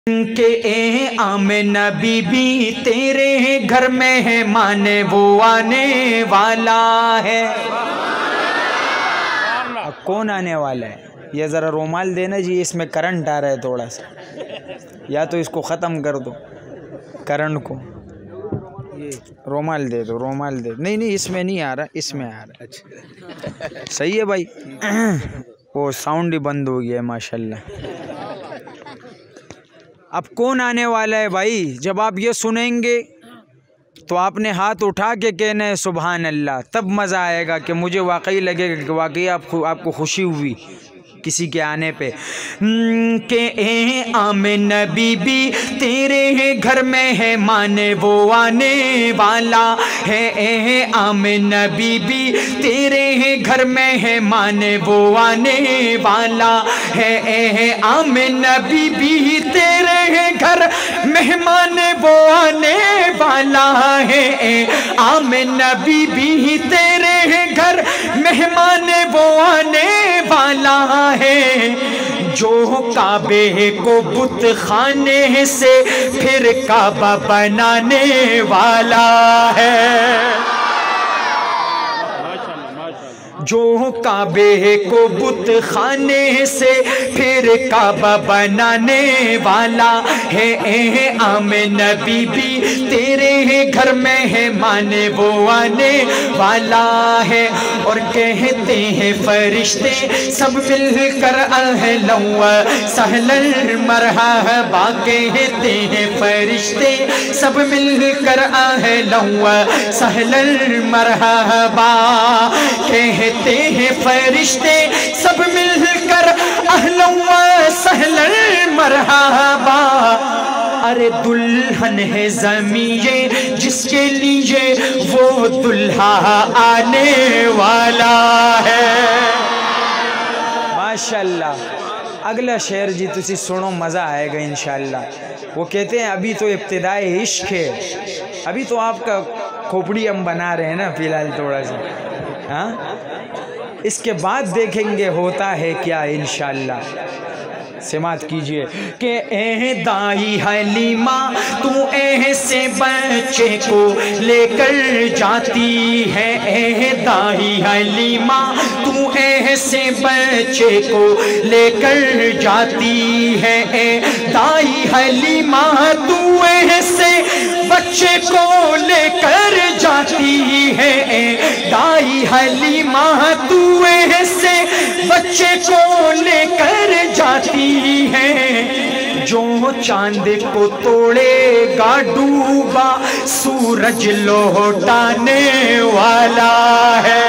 کہ اے Amna be be تیرے گھر میں ہے مانے وہ آنے والا ہے۔ کون آنے والا ہے؟ یہ ذرا رومال دینا جی، اس میں کرنٹ آ رہا ہے تھوڑا سا، یا تو اس کو ختم کر دو کرنٹ کو، رومال دے دو، رومال دے دو۔ نہیں اس میں نہیں آ رہا، اس میں آ رہا ہے۔ صحیح ہے بھائی، وہ ساؤنڈ ہی بند ہو گیا ہے ماشاءاللہ۔ اب کون آنے والا ہے بھائی؟ جب آپ یہ سنیں گے تو آپ نے ہاتھ اٹھا کے کہنا ہے سبحان اللہ، تب مزہ آئے گا کہ مجھے واقعی لگے گا کہ واقعی آپ کو خوشی ہوئی کسی کے آنے پہ۔ کہ اے آمنہ بی بی تیرے گھر میں ہے مانے وہ آنے والا ہے۔ اے آمنہ بی بی تیرے گھر میں ہے مانے وہ آنے والا ہے۔ اے آمنہ بی بی تیرے گھر مہمان وہ آنے والا ہے۔ اے آمنہ بی بی تیرے گھر مہمان وہ آنے والا ہے، جو کعبے کو بت خانے سے پھر کعبہ بنانے والا ہے، جو کعبے کو بت خانے سے پھر کعبہ بنانے والا ہے۔ اے آمنہ بی بی تیرے گھر میں ہے مانے وہ آنے والا ہے۔ اور کہتے ہیں فرشتے سب مل کر اہلا و سہلا مرحبا، کہتے ہیں فرشتے سب مل کر اہلا و سہلا مرحبا، کہتے ہیں فرشتے سب مل کر اہلا و سہلا مرحبا۔ ارے دلہن ہے زمین جس کے لیے وہ دلہا آنے والا ہے۔ ماشاءاللہ۔ اگلا شعر جی تسی سنو، مزہ آئے گا انشاءاللہ۔ وہ کہتے ہیں ابھی تو ابتدائے عشق ہے، ابھی تو آپ کا کھوپڑی ہم بنا رہے ہیں نا فی الحال تھوڑا سا، ہاں اس کے بعد دیکھیں گے ہوتا ہے کیا انشاءاللہ۔ سماعت کیجئے کہ اے دائی حلیمہ تو ایسے بچے کو لے کر جاتی ہے۔ اے دائی حلیمہ تو ایسے بچے کو لے کر جاتی ہے۔ اے دائی حلیمہ تو ایسے بچے کو لے کر جاتی ہے۔ اے دائی حلیمہ تو ایسے بچے کو لے کر جاتی ہے، جو چاند کو توڑے گا ڈوبا سورج لوٹانے والا ہے۔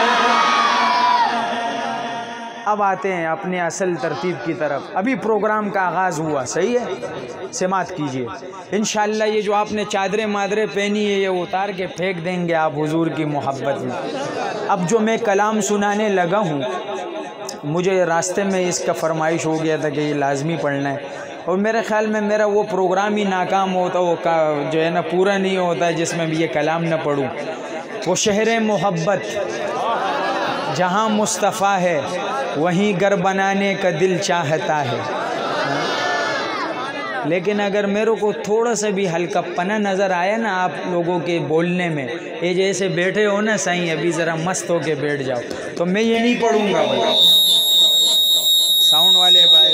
اب آتے ہیں اپنے اصل ترتیب کی طرف، ابھی پروگرام کا آغاز ہوا، صحیح ہے؟ سماعت کیجئے انشاءاللہ۔ یہ جو آپ نے چادریں مادریں پہنی ہے یہ اتار کے پھینک دیں گے آپ حضور کی محبت میں۔ اب جو میں کلام سنانے لگا ہوں، مجھے راستے میں اس کا فرمائش ہو گیا تھا کہ یہ لازمی پڑھنا ہے، اور میرے خیال میں میرا وہ پروگرام ہی ناکام ہوتا، وہ جو ہے نا پورا نہیں ہوتا جس میں بھی یہ کلام نہ پڑھوں۔ وہ شہر محبت جہاں مصطفیٰ ہے وہیں گھر بنانے کا دل چاہتا ہے، لیکن اگر میرے کو تھوڑا سا بھی ہلکا پنا نظر آیا نا آپ لوگوں کے بولنے میں، یہ جیسے بیٹھے ہو نا سائیں ابھی ذرا مست ہو کے بیٹھ جاؤ، تو میں یہ نہیں پڑھوں گا بھائی۔ ساؤنڈ والے بھائی،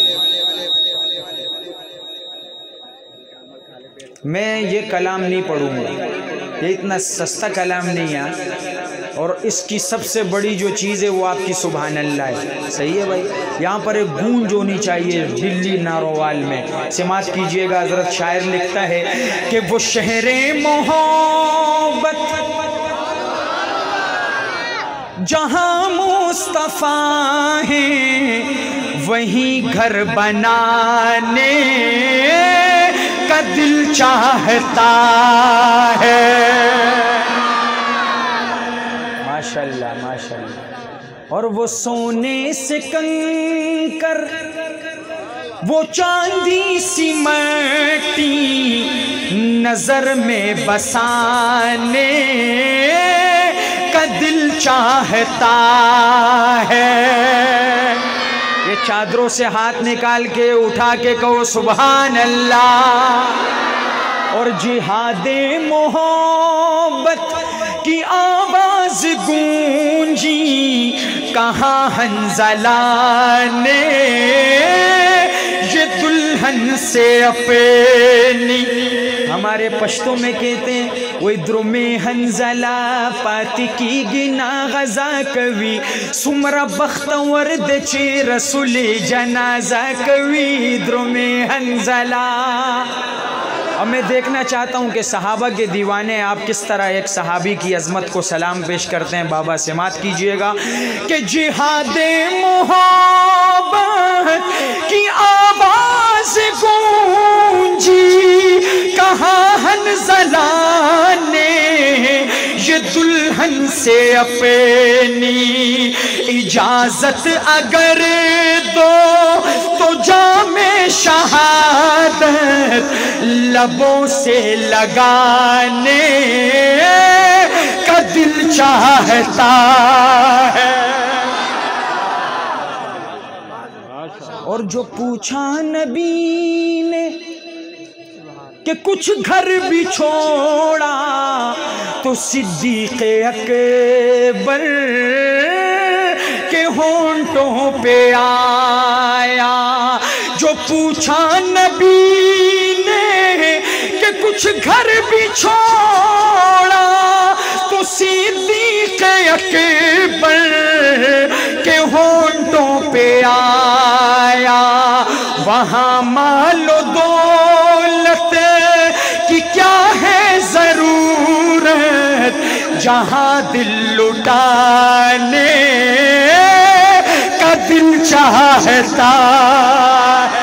میں یہ کلام نہیں پڑھوں گا، یہ اتنا سستا کلام نہیں ہے، اور اس کی سب سے بڑی جو چیز ہے وہ آپ کی سبحان اللہ ہے، صحیح ہے بھائی؟ یہاں پر ایک گونج ہونی چاہیے دلی ناروال میں۔ سماعت کیجئے گا، حضرت شاعر لکھتا ہے کہ وہ شہر محبت جہاں مصطفیٰ ہے وہیں گھر بنانے کا دل چاہتا ہے۔ ماشاءاللہ ماشاءاللہ۔ اور وہ سونے سے کنکر وہ چاندی سی مٹی نظر میں بسانے کا دل چاہتا ہے۔ یہ چادروں سے ہاتھ نکال کے اٹھا کے کہو سبحان اللہ. اور جہاد محبت کی آواز گونجی کہاں حنظلہ نے یہ دلہن سے اپنی. ہمارے پشتوں میں کہتے ہیں وہ ادرو میں حنظلہ پاتی کی گنا غزا کوی سمرا بختور دچے رسول جنازہ کوی ادرو میں حنظلہ. اب میں دیکھنا چاہتا ہوں کہ صحابہ کے دیوانے آپ کس طرح ایک صحابی کی عظمت کو سلام پیش کرتے ہیں. بابا سماعت کیجئے گا کہ جہاد محبت کی آواز گونجی کہاں حنظلہ نے یہ دلہن سے اپنی اجازت اگر دو تو جام شہادت لبوں سے لگانے کا دل چاہتا ہے. اور جو پوچھا نبی نے کہ کچھ گھر بھی چھوڑا تو صدیق اکبر کے ہونٹوں پہ آیا. جو پوچھا نبی نے کہ کچھ گھر بھی چھوڑا تو صدیق اکبر کے ہونٹوں پہ آیا. وہاں مال و دولت کی کیا ہے ضرورت جہاں دل لٹانے کا دل چاہتا ہے.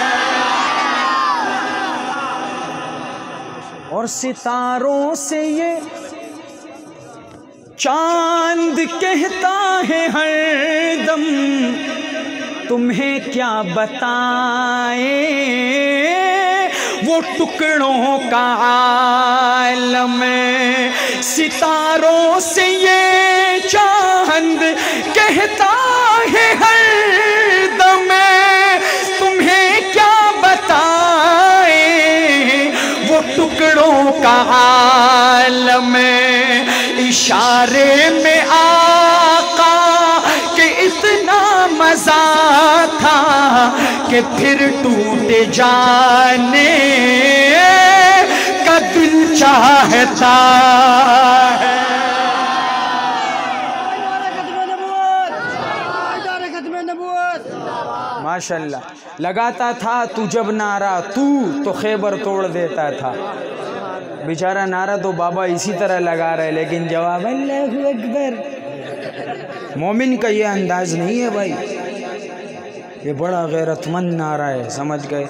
اور ستاروں سے یہ چاند کہتا ہے ہر دم تمہیں کیا بتائیں وہ ٹکڑوں کا عالم. ستاروں سے یہ چاند کہتا ہے ہر دم تمہیں کیا بتائیں وہ ٹکڑوں کا عالم. اشارے میں آقا کہ اتنا مزہ تھا کہ پھر ٹوٹ جانے کا دل چاہتا ہے. ماشاءاللہ لگاتا تھا تو جب نعرہ تو خیبر توڑ دیتا تھا. بیچارہ نعرہ تو بابا اسی طرح لگا رہے لیکن جواب اللہ اکبر. مومن کا یہ انداز نہیں ہے بھائی, یہ بڑا غیرت مند نعرہ ہے, سمجھ گئے.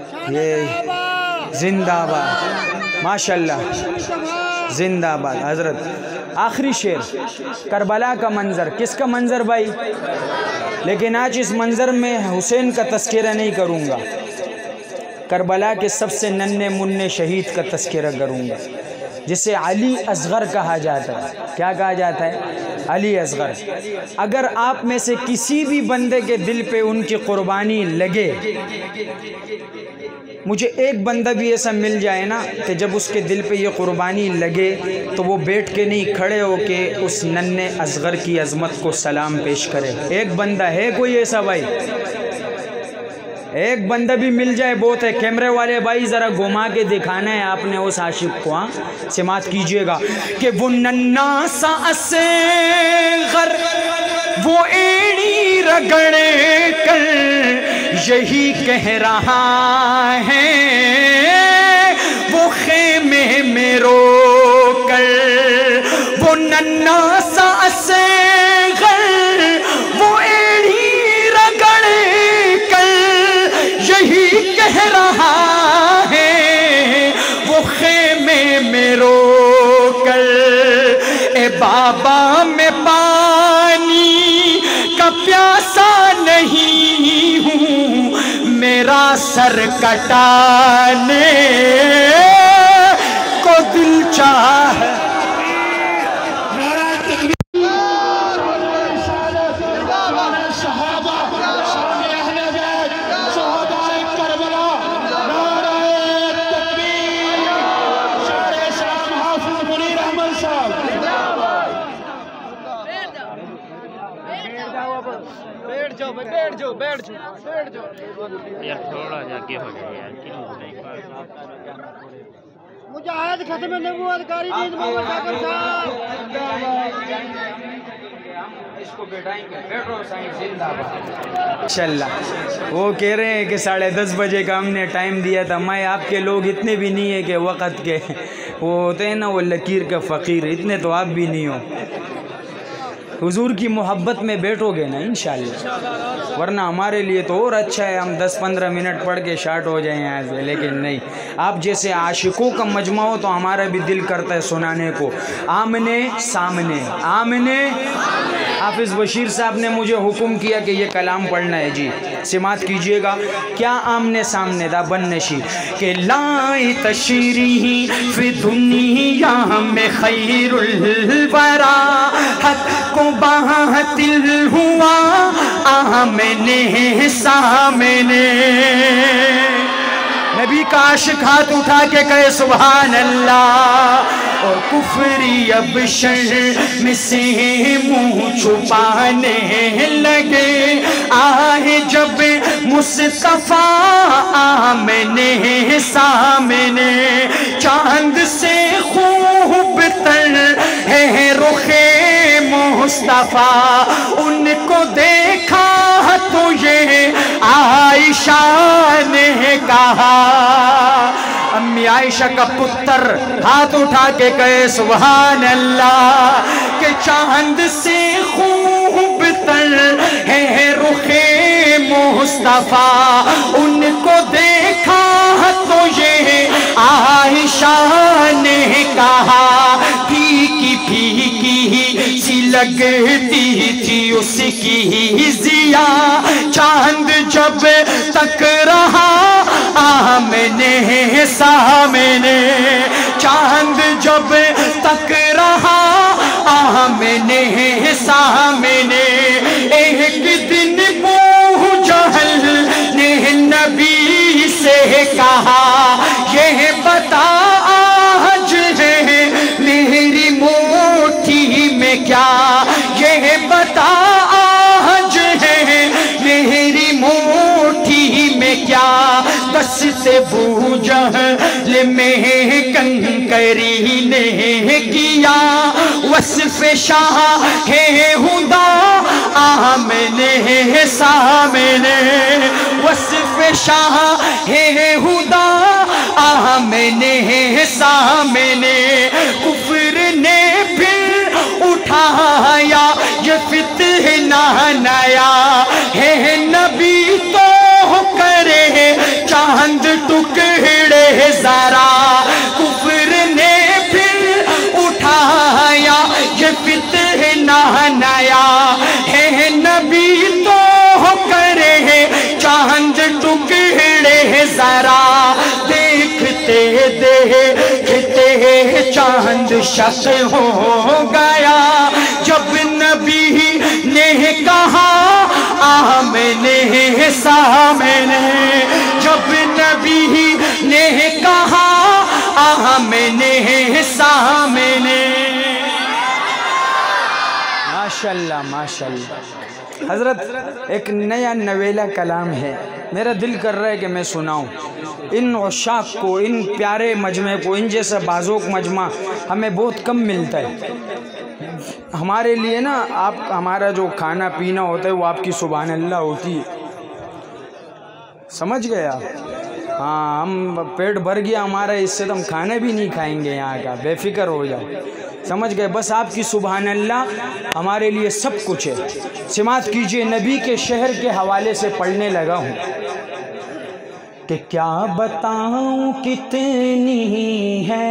یہ زندہ باد ماشاءاللہ زندہ آباد. حضرت آخری شعر کربلا کا منظر. کس کا منظر بھائی؟ لیکن آج اس منظر میں حسین کا تذکرہ نہیں کروں گا, کربلا کے سب سے ننھے منھے شہید کا تذکرہ کروں گا جسے علی اصغر کہا جاتا ہے. کیا کہا جاتا ہے؟ علی اصغر. اگر آپ میں سے کسی بھی بندے کے دل پہ ان کی قربانی لگے, مجھے ایک بندہ بھی ایسا مل جائے نا کہ جب اس کے دل پہ یہ قربانی لگے تو وہ بیٹھ کے نہیں کھڑے ہو کے اس ننھے اصغر کی عظمت کو سلام پیش کرے. ایک بندہ ہے کوئی ایسا بھائی؟ ایک بندہ بھی مل جائے بہت ہے. کیمرے والے بھائی ذرا گھما کے دکھانا ہے آپ نے اس عاشق کو. سماعت کیجئے گا کہ وہ ننھا سا اصغر وہ ایڑی رگڑ کر یہی کہہ رہا ہے وہ خیمے میں رو کر. وہ ننھا سا اصغر وہ ایڑی رگڑ کر یہی کہہ رہا ہے وہ خیمے میں رو کر. اے بابا میں پانی کا پیاسا نہیں ہوں, میرا سر کٹانے کو دل چاہے. यार थोड़ा जाके हो जाए यार, क्यों नहीं मुजाहिद खत्म नबूवत कारी दीन मोहम्मद साकिब साहब इसको बैठाएंगे, बैठो साईं जिंदाबाद। इंशाल्लाह वो कह रहे हैं कि 10:30 बजे का हमने टाइम दिया था। मैं आपके लोग इतने भी नहीं है कि वक़्त के वो होते हैं ना, वो लकीर का फ़कीर, इतने तो आप भी नहीं हो। हुजूर की मोहब्बत में बैठोगे ना इंशाल्लाह, वरना हमारे लिए तो और अच्छा है हम 10-15 मिनट पढ़ के शार्ट हो जाएं यहाँ से, लेकिन नहीं, आप जैसे आशिकों का मजमा हो तो हमारा भी दिल करता है सुनाने को। आमने सामने, आमने। हाफिज़ बशीर साहब ने मुझे हुक्म किया कि ये कलाम पढ़ना है जी, सिमात कीजिएगा। क्या आमने सामने दा बन नशी के लाई तशरीही फी दुनिया में खैरुल वरा हक को बातिल हुआ आमने सामने। नबी का आशिक हाथ उठा के कहे सुभान अल्लाह, और कुफरी अब शर्म से मुंह छुपाने लगे। आए जब मुस्तफा आमने सामने, चांद से खूब तर है रुखे मुस्तफा, उनको देखा तो ये आयशा ने कहा। अम्मी आयशा का पुत्र हाथ उठा के कहे सुभान अल्लाह, के चांद से खूब तर है रुखे मुस्तफा, उनको देखा तो ये आयशा ने कहा। फीकी फीकी सी लगती थी उसकी जिया, चांद जब तक रहा आमने सामने, चांद जब तक रहा आमने सामने। एक दिन अबू जहल ने नबी से कहा, ये बता आज है मेरी मुट्ठी में क्या, ये बता आज है मेरी मुट्ठी में क्या। दस्ते अबू जहल में कंकरी ने किया, वस्फ़ शाह है हुदा आमने सामने, वस्फ़ शाह है हुदा आमने सामने। कुफ्र ने फिर उठाया ये फितना नया, है नबी तो करे चांद टुकड़े जरा। कुफ्र ने फिर उठाया ये फितना नया, है नबी तो करे चांद टुकड़े जरा। देखते देखते चांद शक हो गया, जब नबी ने कहा आमने सामने, जब नबी ने कहा आमने सामने। माशाल्लाह माशाल्लाह। हज़रत एक नया नवेला कलाम है, मेरा दिल कर रहा है कि मैं सुनाऊं। इन उशाक को, इन प्यारे मजमे को, इन जैसा बाज़ोक मजमा हमें बहुत कम मिलता है। हमारे लिए ना, आप हमारा जो खाना पीना होता है वो आपकी सुभान अल्लाह होती है, समझ गए आप? हाँ, हम पेट भर गया हमारा, इससे तो हम खाना भी नहीं खाएंगे यहाँ का, बेफिक्र हो जाओ, समझ गए? बस आपकी सुभान अल्लाह हमारे लिए सब कुछ है। सिमात कीजिए, नबी के शहर के हवाले से पढ़ने लगा हूँ कि क्या बताऊँ कितनी है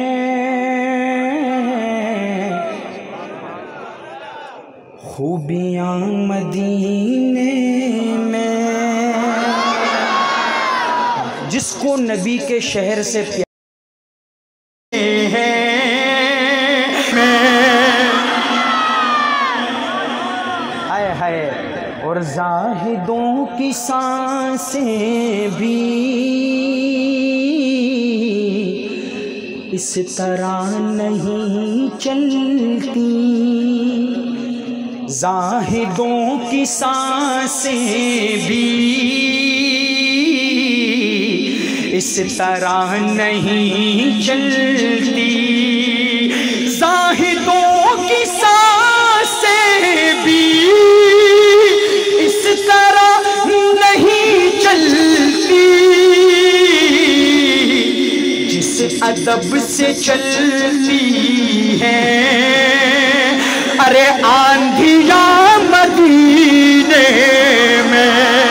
खूबियाँ मदीने में, जिसको नबी के शहर से प्यार है। हाय हाय, और जाहिदों की सांसें भी इस तरह नहीं चलती, زاہدوں کی سانسیں بھی اس طرح نہیں چلتی، زاہدوں کی سانسیں بھی اس طرح نہیں چلتی، جس ادب سے چلتی ہے ارے آندھیاں مدینے میں۔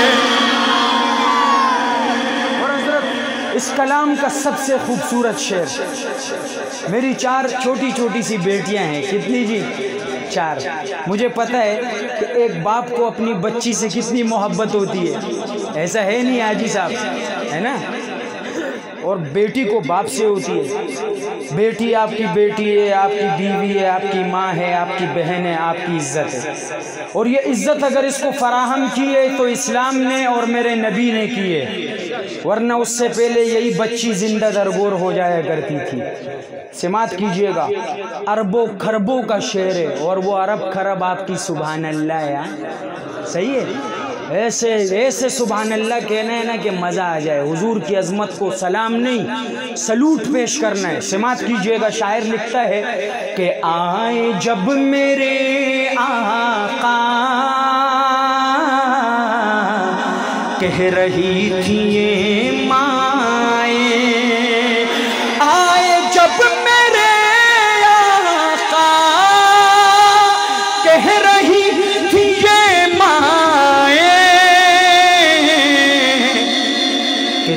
اور حضرت اس کلام کا سب سے خوبصورت شعر، میری 4 چھوٹی چھوٹی سی بیٹیاں ہیں، کتنی جی؟ 4۔ مجھے پتہ ہے کہ ایک باپ کو اپنی بچی سے کتنی محبت ہوتی ہے، ایسا ہے نہیں حاجی صاحب، ہے نا؟ اور بیٹی کو باپ سے ہوتی ہے، بیٹی آپ کی بیٹی ہے، آپ کی بیوی ہے، آپ کی ماں ہے، آپ کی بہن ہے، آپ کی عزت ہے، اور یہ عزت اگر اس کو فراہم کی ہے تو اسلام نے اور میرے نبی نے کی ہے، ورنہ اس سے پہلے یہی بچی زندہ درگور ہو جایا کرتی تھی۔ سماعت کیجئے گا، اربوں خربوں کا شعر ہے، اور وہ ارب خرب آپ کی سبحان اللہ ہے، صحیح ہے؟ ایسے سبحان اللہ کہنا ہے نا کہ مزہ آ جائے، حضور کی عظمت کو سلام نہیں سلوٹ پیش کرنا ہے۔ سماعت کیجئے گا، شاعر لکھتا ہے کہ آئے جب میرے آقا کہہ رہی تھی یہ مائیں، آئے جب میرے آقا کہہ رہی تھی یہ مائیں کہ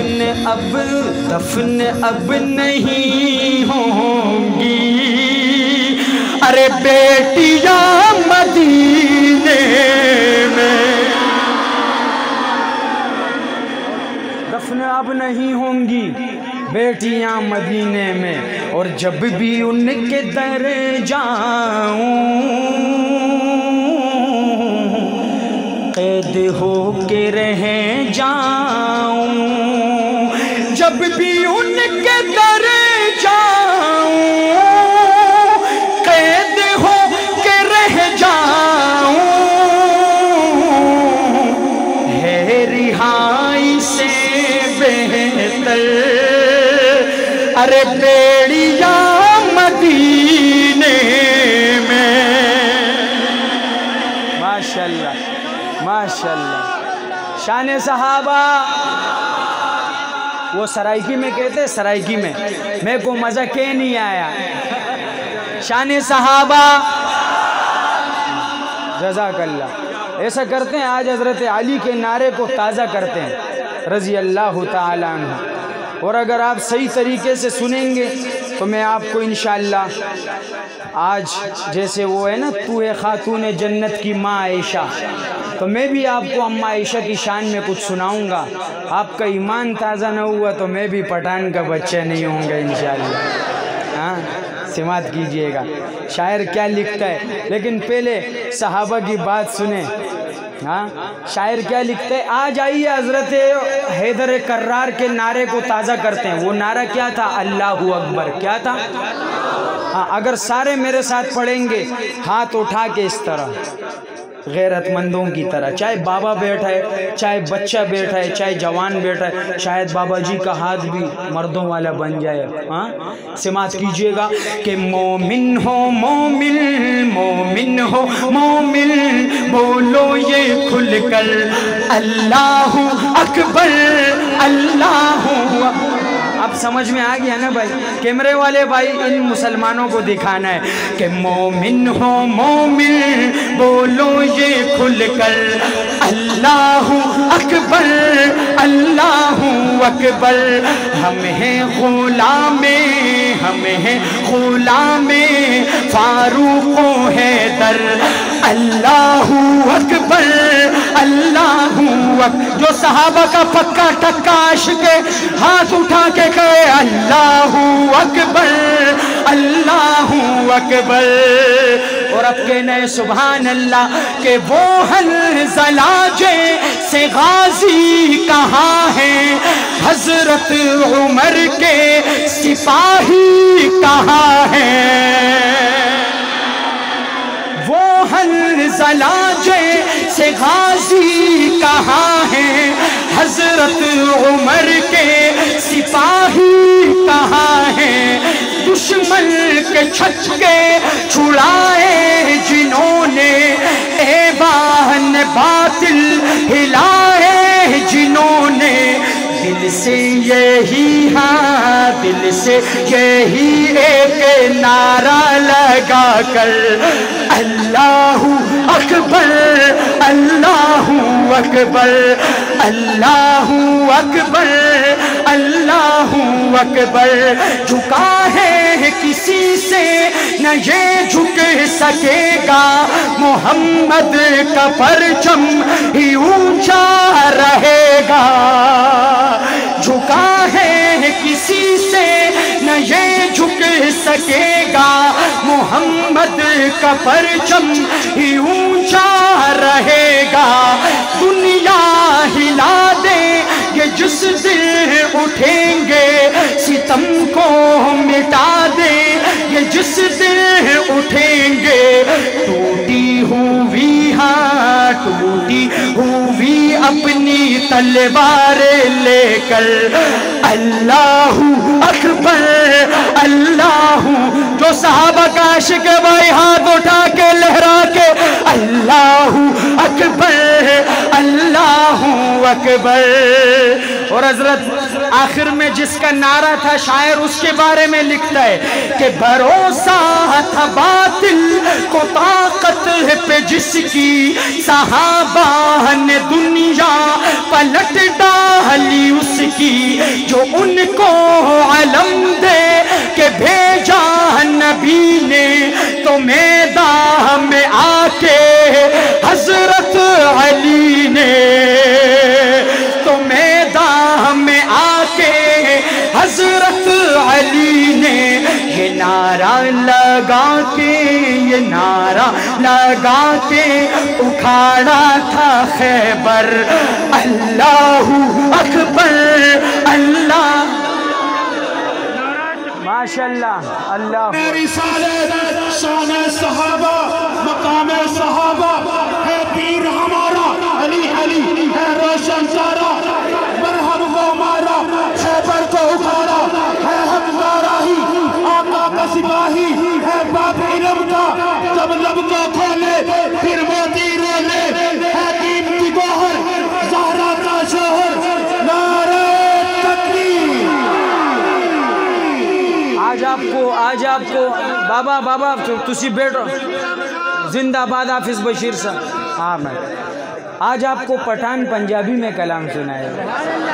دفن اب نہیں ہوں گی ارے بیٹیاں مدینے میں، دفن اب نہیں ہوں گی بیٹیاں مدینے میں، اور جب بھی ان کے در جاؤں قید ہو کے رہ جاؤں، جب بھی ان کے در جاؤں قید ہو کے رہ جاؤں، ہے رہائی سے بہتر ارے بیڑیاں مدینے میں۔ ماشاءاللہ ماشاءاللہ، شان صحابہ، وہ سرائکی میں کہتے، سرائکی میں میرے کو مزہ کہ نہیں آیا، شان صحابہ، جزاک اللہ۔ ایسا کرتے ہیں، آج حضرت علی کے نعرے کو تازہ کرتے ہیں رضی اللہ تعالیٰ عنہ، اور اگر آپ صحیح طریقے سے سنیں گے تو میں آپ کو انشاءاللہ آج جیسے وہ ہے نا تو ہے خاتون جنت کی ماں عائشہ، تو میں بھی آپ کو اماں عائشہ کی شان میں کچھ سناؤں گا، آپ کا ایمان تازہ نہ ہوا تو میں بھی پٹھان کا بچہ نہیں ہوں گا انشاءاللہ۔ ہاں، سماعت کیجئے گا، شاعر کیا لکھتا ہے، لیکن پہلے صحابہ کی بات سنیں۔ ہاں، شاعر کیا لکھتا ہے، آج آئیے حضرت حیدر کرار کے نعرے کو تازہ کرتے ہیں۔ وہ نعرہ کیا تھا؟ اللہ اکبر۔ کیا تھا؟ ہاں، اگر سارے میرے ساتھ پڑھیں گے ہاتھ اٹھا کے اس طرح غیرت مندوں کی طرح، چاہے بابا بیٹھا ہے، چاہے بچہ بیٹھا ہے، چاہے جوان بیٹھا ہے، شاید بابا جی کا ہاتھ بھی مردوں والا بن جائے۔ ہاں، سماعت کیجئے گا کہ مومن ہو مومن، مومن ہو مومن، بولو یہ کھل کر اللہ اکبر، اللہ اکبر۔ اب سمجھ میں آ گیا نا بھائی؟ کیمرے والے بھائی، ان مسلمانوں کو دکھانا ہے کہ مومن ہو مومن، بولو یہ کھل کر اللہ اکبر، اللہ اکبر۔ ہم ہیں غلام، ہم ہیں غلام فاروق و حیدر، اللہ اکبر، اللہ اکبر۔ جو صحابہ کا پکا ٹکا عاشق ہے، ہاتھ اٹھا کے کہے اللہ اکبر، اللہ اکبر۔ اور اب کہنا ہے سبحان اللہ کہ وہ حنظلہ جیسے غازی کہاں ہے، حضرت عمر کے سپاہی کہاں ہے، وہ ہر زلاجے سے غازی کہاں ہیں، حضرت عمر کے سپاہی کہاں ہیں، دشمن کے چھچکے چھڑائے جنہوں نے، ایوان باطل ہلائے جنہوں نے، دل سے یہی ہاں دل سے یہی ایک نعرہ لگا کر اللہ اکبر اللہ اکبر اللہ اکبر اللہ اکبر، جھکا ہے کسی سے نہ یہ جھک سکے گا، محمد کا پرچم ہی اونچا رہے گا، جھکا ہے کسی سے نہ یہ جھک سکے گا، محمد کا پرچم ہی اونچا رہے گا، دنیا ہلا دے یہ جس دن اٹھیں گے، ستم کو مٹا دے یہ جس دن اٹھیں گے، ٹوٹی ہوئی ہاں ٹوٹی ہوئی اپنی تلوار لے کر اللہ اکبر اللہ، جو صحابہ کا عاشق ہے بھائی ہاتھ اٹھا کے لہرا کے اللہ اکبر اللہ اکبر۔ اور حضرت آخر میں جس کا نعرہ تھا شاعر اس کے بارے میں لکھتا ہے کہ بھروسہ تھا باطل کو طاقت پہ جس کی، صحابہ نے دنیا پلٹ ڈالی اس کی، جو ان کو علم دے کہ بھیجا نبی نے، تو میدان میں آ کے حضرت علی نے، تو میدان میں آ کے حضرت علی نے یہ نعرہ لگا کے یہ نعرہ لگا کے اکھاڑا تھا خیبر، اللہ اکبر اللہ۔ ماشاءاللہ اللہ رسالت شان صحابہ مقام صحابہ ہے، پیر ہمارا علی علی ہے روشن چارہ، مرہم کو مارا خیبر کو اکھاڑا ہے، حمزہ راہی آقا کا سپاہی ہے، باپ علم کا جب لب کو کھولے پھر موتی رولے ہے، قیمتی گوہر زہرا کا شوہر، نعرہ تکبیر۔ آج آپ کو بابا تسی بیٹھو، زندہ باد حافظ بشیر صاحب۔ ہاں میں آج آپ کو پٹھان پنجابی میں کلام سنائے گا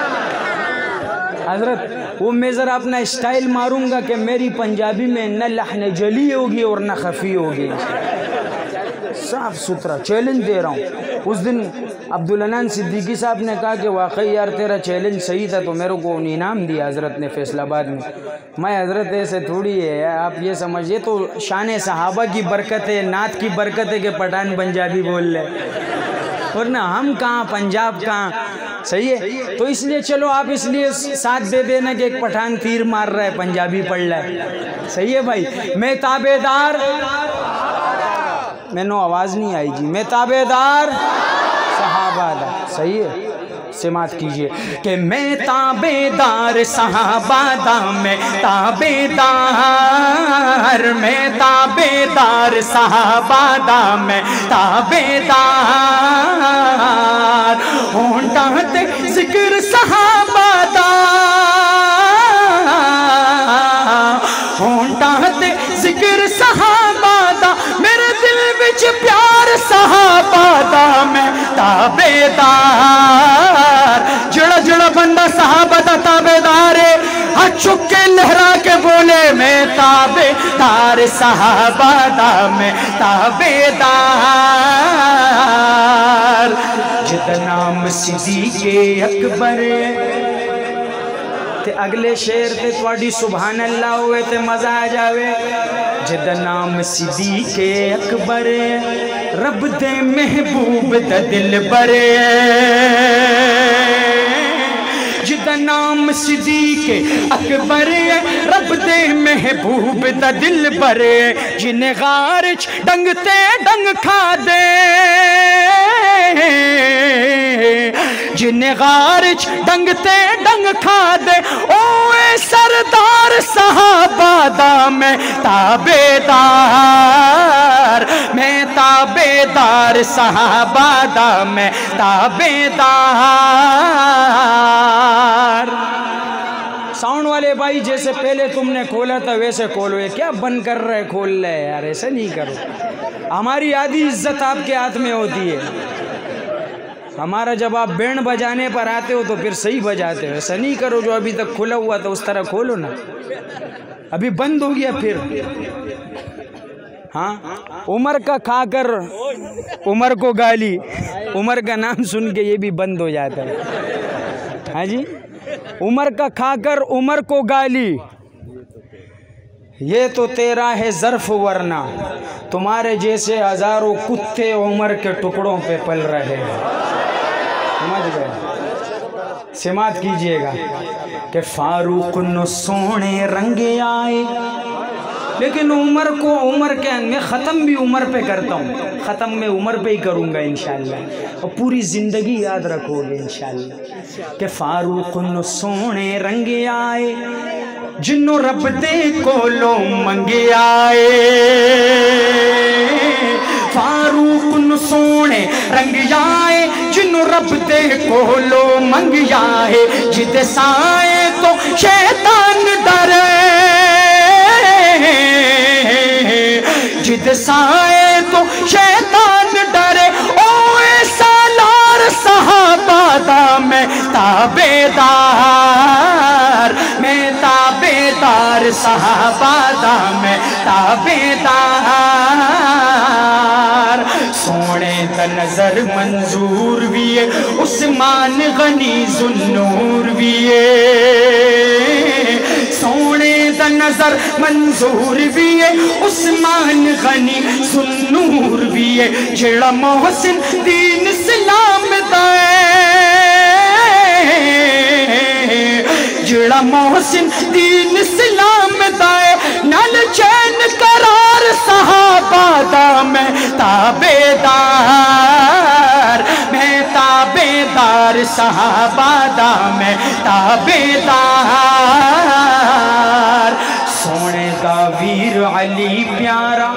حضرت، وہ میں ذرا اپنا اسٹائل ماروں گا کہ میری پنجابی میں نہ لحن جلی ہوگی اور نہ خفی ہوگی، صاف ستھرا چیلنج دے رہا ہوں۔ اس دن عبدالعنان صدیقی صاحب نے کہا کہ واقعی یار تیرا چیلنج صحیح تھا، تو میرے کو انعام دیا حضرت نے فیصل آباد میں حضرت ایسے تھوڑی ہے، آپ یہ سمجھئے تو شان صحابہ کی برکت ہے، نعت کی برکت ہے کہ پٹھان پنجابی بول لے، ورنہ ہم کہاں پنجاب کہاں، صحیح ہے؟ تو اس لیے چلو آپ اس لیے ساتھ دے دینا کہ ایک پٹھان تیر مار رہا ہے پنجابی پڑھ رہا ہے، صحیح ہے بھائی۔ میں تابع دار، میں نو آواز نہیں آئی جی، میں تابع دار صحابہ دا، صحیح ہے؟ سماعت کیجئے کہ میں تابع دار صحابہ دا، میں تابع دار، میں تابع دار صحابہ دا، میں تابع دار، ہونٹاں تے ذکر صحابہ دا، ہونٹاں تے ذکر صحابہ دا، میرے دل وچ پیار صحابہ دا، میں تابع دار، جڑا جڑا بندہ صحابہ دا تابع دار ہے ہاتھ چک کے لہرا کے بولے میں تابع دار صحابہ دا، میں تابع دار، جدا نام صدیق اکبر۔ تے اگلے شعر تے تواڈی سبحان اللہ ہوئے تے مزہ آ جاوے، جدا نام صدیق اکبر، رب دے محبوب دا دل بر، جدا دا نام صدیق اکبر ہے رب دے محبوب دا دل برے جنہیں غارچ ڈنگتے ڈنگ کھا دے جنہیں غارچ ڈنگتے ڈنگ کھا دے اوے سردار صحابہ دا میں تابعدار میں تابعدار صحابہ دا میں تابعدار ساؤنڈ والے بھائی جیسے پہلے تم نے کھولا تھا ویسے کھولو. یہ کیا بند کر رہے کھول لے یار, ایسا نہیں کرو. ہماری آدھی عزت آپ کے ہاتھ میں ہوتی ہے. ہمارا جب آپ بینڈ بجانے پر آتے ہو تو پھر صحیح بجاتے ہو. ایسا نہیں کرو جو ابھی تک کھلا ہوا تھا اس طرح کھولو نا. ابھی بند ہو گیا پھر. ہاں عمر کا کھا کر عمر کو گالی, عمر کا نام سن کے یہ بھی بند ہو جاتا ہے. ہاں جی, عمر کا کھا کر عمر کو گالی, یہ تو تیرا ہے ظرف ورنہ تمہارے جیسے ہزاروں کتے عمر کے ٹکڑوں پہ پل رہے ہیں. سمجھ گئے؟ سماعت کیجئے گا کہ فاروق نو سونے رنگ آئے, لیکن عمر کو عمر کے میں ختم بھی عمر پہ کرتا ہوں, ختم میں عمر پہ ہی کروں گا انشاءاللہ, اور پوری زندگی یاد رکھو گے انشاءاللہ کہ فاروق نو سونے رنگ آئے جنوں رب دے کولوں منگے آئے. فاروق نو سونے رنگ آئے جنوں رب دے کولوں منگ آئے, جدے سائے تو شیطان ڈرے, جد سائے تو شیطان ڈرے, اوے سالار صحابہ دا میں تابعدار میں تابعدار صحابہ دا میں تابعدار. سونے دا نظر منظور بھی ہے عثمان غنی ذوالنور بھی ہے, سونے دا نظر منظور بھی ہے عثمان غنی ذوالنور بھی ہے, جڑا محسن دین اسلام دا ہے, جڑا محسن دین اسلام دا ہے, نال چین قرار صحابہ دا میں تابعدار میں تابعدار صحابہ دا میں تابعدار. سونے دا ویر علی پیارا.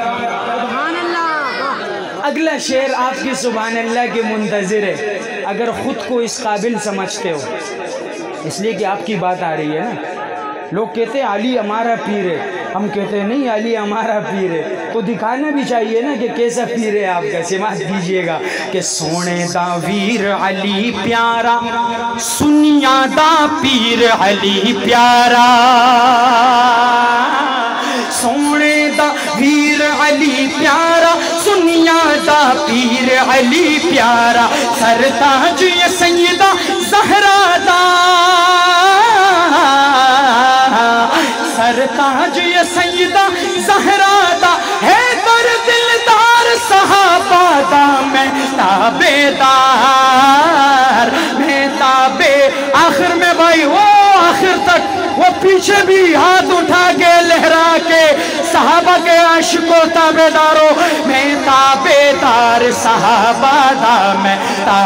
اگلا شعر آپ کی سبحان اللہ کے منتظر ہے, اگر خود کو اس قابل سمجھتے ہو, اس لیے کہ آپ کی بات آ رہی ہے نا. لوگ کہتے ہیں علی ہمارا پیر ہے, ہم کہتے ہیں نہیں علی ہمارا پیر ہے, تو دکھانا بھی چاہیے نا کہ کیسا پیر ہے آپ کا. سماعت کیجئے گا کہ سونے دا ویر علی پیارا سنیا دا پیر علی پیارا, سونے دا ویر علی پیارا سنیا دا پیر علی پیارا, سرتاج یہ سیدہ زہرا دا, سرتاج یہ سیدہ زہرا دا, ہے در دلدار صحابہ دا میں تابعدار میں تابع. آخر میں بھائی وہ آخر تک وہ پیچھے بھی ہاتھ اٹھا کے لہرا کے صحابہ کے عاشقوں تابعداروں میں تابعدار صحابہ دا میں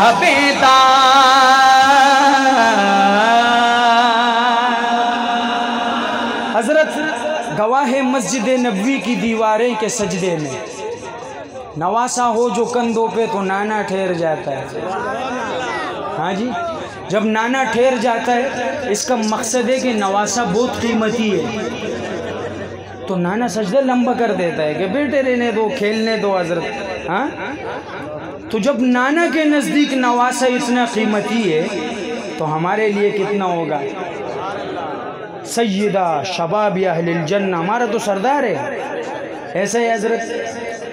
تابعدار. حضرت گواہ مسجد نبوی کی دیواریں کے سجدے میں نواسا ہو جو کندھوں پہ تو نانا ٹھہر جاتا ہے. ہاں جی, جب نانا ٹھہر جاتا ہے اس کا مقصد ہے کہ نواسا بہت قیمتی ہے, تو نانا سجدہ لمبا کر دیتا ہے کہ بیٹے رہنے دو, کھیلنے دو حضرت. ہاں, تو جب نانا کے نزدیک نواسا اتنا قیمتی ہے تو ہمارے لیے کتنا ہوگا. سیدہ شباب اہل الجنہ ہمارا تو سردار ہے. ایسا ہے حضرت.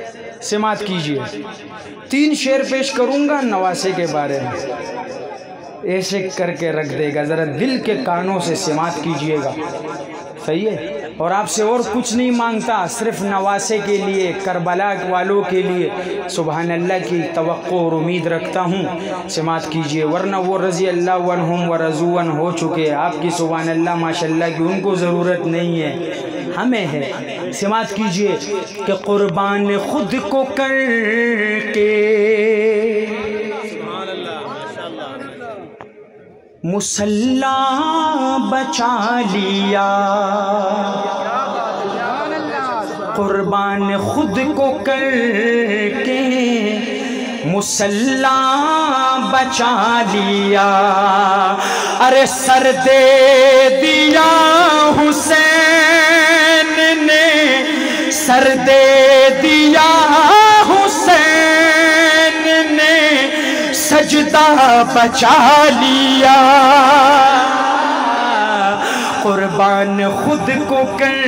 سماعت کیجئے, 3 شعر پیش کروں گا نواسے کے بارے میں. ایسے کر کے رکھ دے گا. ذرا دل کے کانوں سے سماعت کیجئے گا. صحیح ہے. اور آپ سے اور کچھ نہیں مانگتا، صرف نواسے کے لیے، کربلا والوں کے لیے سبحان اللہ کی توقع اور امید رکھتا ہوں. سماعت کیجئے، ورنہ وہ رضی اللہ عنہم ورضوا عنہ ہو چکے. آپ کی سبحان اللہ ماشاءاللہ کی ان کو ضرورت نہیں ہے، ہمیں ہے. سماعت کیجئے کہ قربان خود کو کر کے مصلا بچا لیا. قربان خود کو کر کے مصلا بچا لیا. ارے سر دے دیا حسین نے، سر دے دیا حسین نے، سجدہ بچا لیا. قربان خود کو کر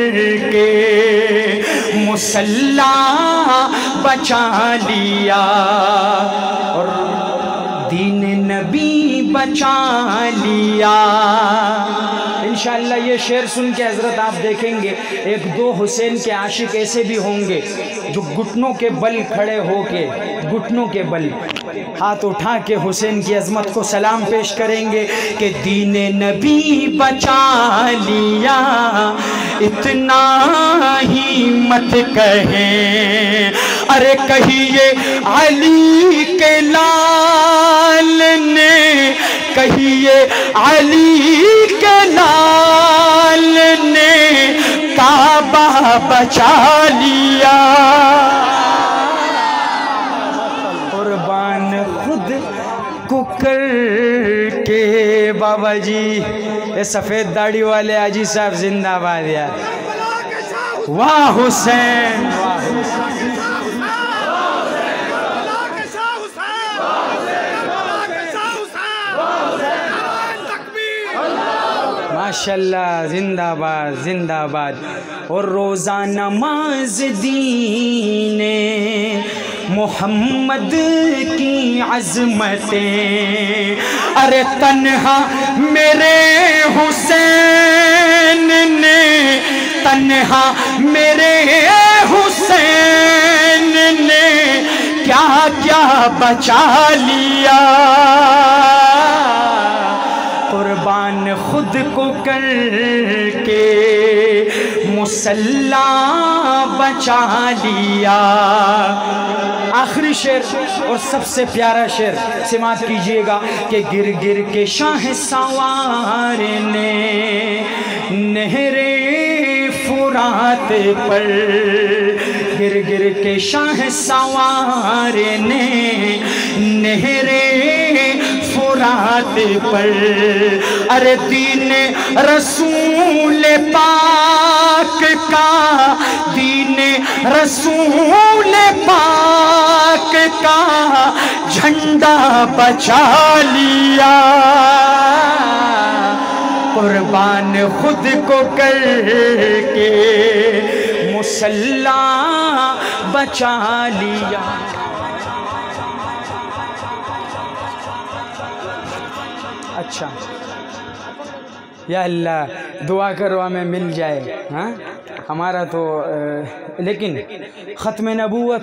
کے مصلا بچا لیا اور دین نبی بچا لیا. انشاءاللہ یہ شعر سن کے حضرت آپ دیکھیں گے ایک دو حسین کے عاشق ایسے بھی ہوں گے جو گھٹنوں کے بل کھڑے ہو کے، گھٹنوں کے بل ہاتھ اٹھا کے حسین کی عظمت کو سلام پیش کریں گے کہ دین نبی بچا لیا. اتنا ہی مت کہیں، ارے کہیے علی کے لال نے، کہیے علی کے لال نے کعبہ بچا لیا. قربان خود کو کر کے. بابا جی یہ سفید داڑھی والے حاجی صاحب زندہ باد یار. واہ حسین، ماشاءاللہ، زندہ باد زندہ باد. اور روزہ نماز دین محمد کی عظمتیں، ارے تنہا میرے حسین نے، تنہا میرے حسین نے کیا کیا بچا لیا. قربان خود کو کر کے مصلا بچا لیا. آخری شعر اور سب سے پیارا شعر سماعت کیجئے گا کہ گر گر کے شاہ سوار نے نہر فرات پر، گر گر کے شاہ سوار نے نہر فرات پر، ارے دین رسول پاک کا، دین رسول پاک کا جھنڈا بچا لیا. قربان خود کو کر کے مصلا بچا لیا. اچھا یا اللہ دعا کرو ہمیں مل جائے. ہاں ہمارا تو لیکن ختم نبوت.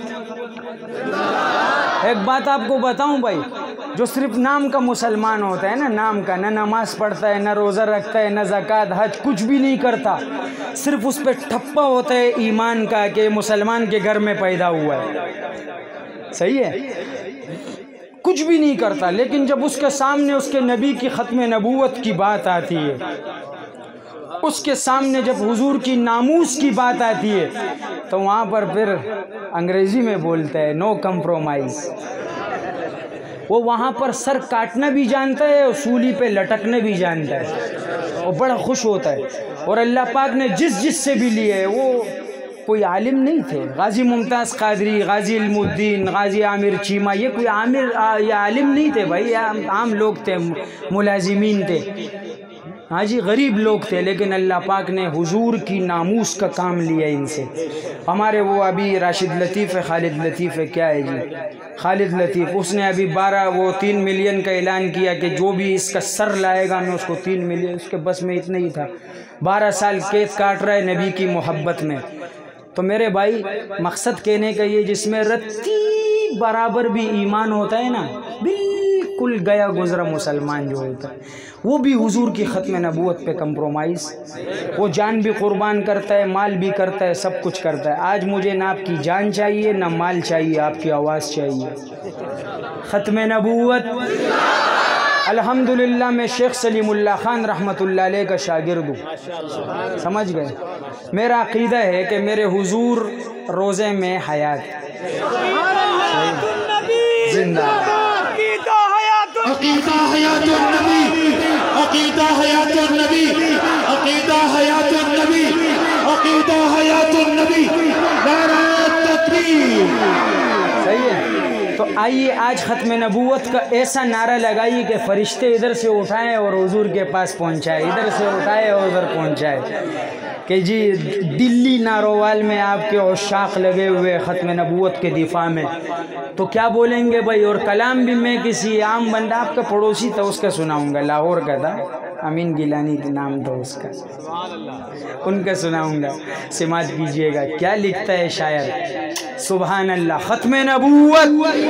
ایک بات آپ کو بتاؤں بھائی، جو صرف نام کا مسلمان ہوتا ہے نا، نام کا، نہ نماز پڑھتا ہے، نہ روزہ رکھتا ہے، نہ زکوٰۃ حج کچھ بھی نہیں کرتا، صرف اس پہ ٹھپا ہوتا ہے ایمان کا کہ مسلمان کے گھر میں پیدا ہوا ہے. صحیح ہے، کچھ بھی نہیں کرتا، لیکن جب اس کے سامنے اس کے نبی کی ختم نبوت کی بات آتی ہے، اس کے سامنے جب حضور کی ناموس کی بات آتی ہے، تو وہاں پر پھر انگریزی میں بولتا ہے نو کمپرومائز. وہ وہاں پر سر کاٹنا بھی جانتا ہے اور سولی پہ لٹکنا بھی جانتا ہے، اور بڑا خوش ہوتا ہے. اور اللہ پاک نے جس سے بھی لیے وہ کوئی عالم نہیں تھے. غازی ممتاز قادری، غازی علم الدین، غازی عامر چیمہ، یہ کوئی عالم نہیں تھے بھائی، عام لوگ تھے، ملازمین تھے. ہاں جی غریب لوگ تھے، لیکن اللہ پاک نے حضور کی ناموس کا کام لیا ان سے. ہمارے وہ ابھی راشد لطیف ہے، خالد لطیف ہے، کیا ہے جی خالد لطیف، اس نے ابھی 3 ملین کا اعلان کیا کہ جو بھی اس کا سر لائے گا میں اس کو 3 ملین، اس کے بس میں اتنا ہی تھا. 12 سال کیس کاٹ رہا ہے نبی کی محبت میں. تو میرے بھائی مقصد کہنے کا یہ، جس میں رتی برابر بھی ایمان ہوتا ہے نا، بالکل گیا گزرا مسلمان جو ہوتا ہے، وہ بھی حضور کی ختم نبوت پہ کمپرومائز، وہ جان بھی قربان کرتا ہے، مال بھی کرتا ہے، سب کچھ کرتا ہے. آج مجھے نہ آپ کی جان چاہیے نہ مال چاہیے، آپ کی آواز چاہیے. ختم نبوت. الحمدللہ میں شیخ سلیم اللہ خان رحمۃ اللہ علیہ کا شاگرد ہوں، سمجھ گئے. میرا عقیدہ ہے کہ میرے حضور روزے میں حیات زندہ. عقیدہ حیات النبی، عقیدہ حیات النبی، عقیدہ حیات النبی، عقیدہ حیات النبی، نعرہ تکبیر. صحیح ہے. تو آئیے آج ختم نبوت کا ایسا نعرہ لگائیے کہ فرشتے ادھر سے اٹھائیں اور حضور کے پاس پہنچائے، ادھر سے اٹھائے اور ادھر پہنچائے. کہ جی دلی نارووال میں آپ کے عشاق لگے ہوئے ختم نبوت کے دفاع میں، تو کیا بولیں گے بھائی. اور کلام بھی میں کسی عام بندہ، آپ کا پڑوسی تھا اس کا سناؤں گا، لاہور کا تھا، امین گیلانی کے نام تھا اس کا، ان کا سناؤں گا. سماعت کیجئے گا کیا لکھتا ہے شاعر. سبحان اللہ. ختم نبوت،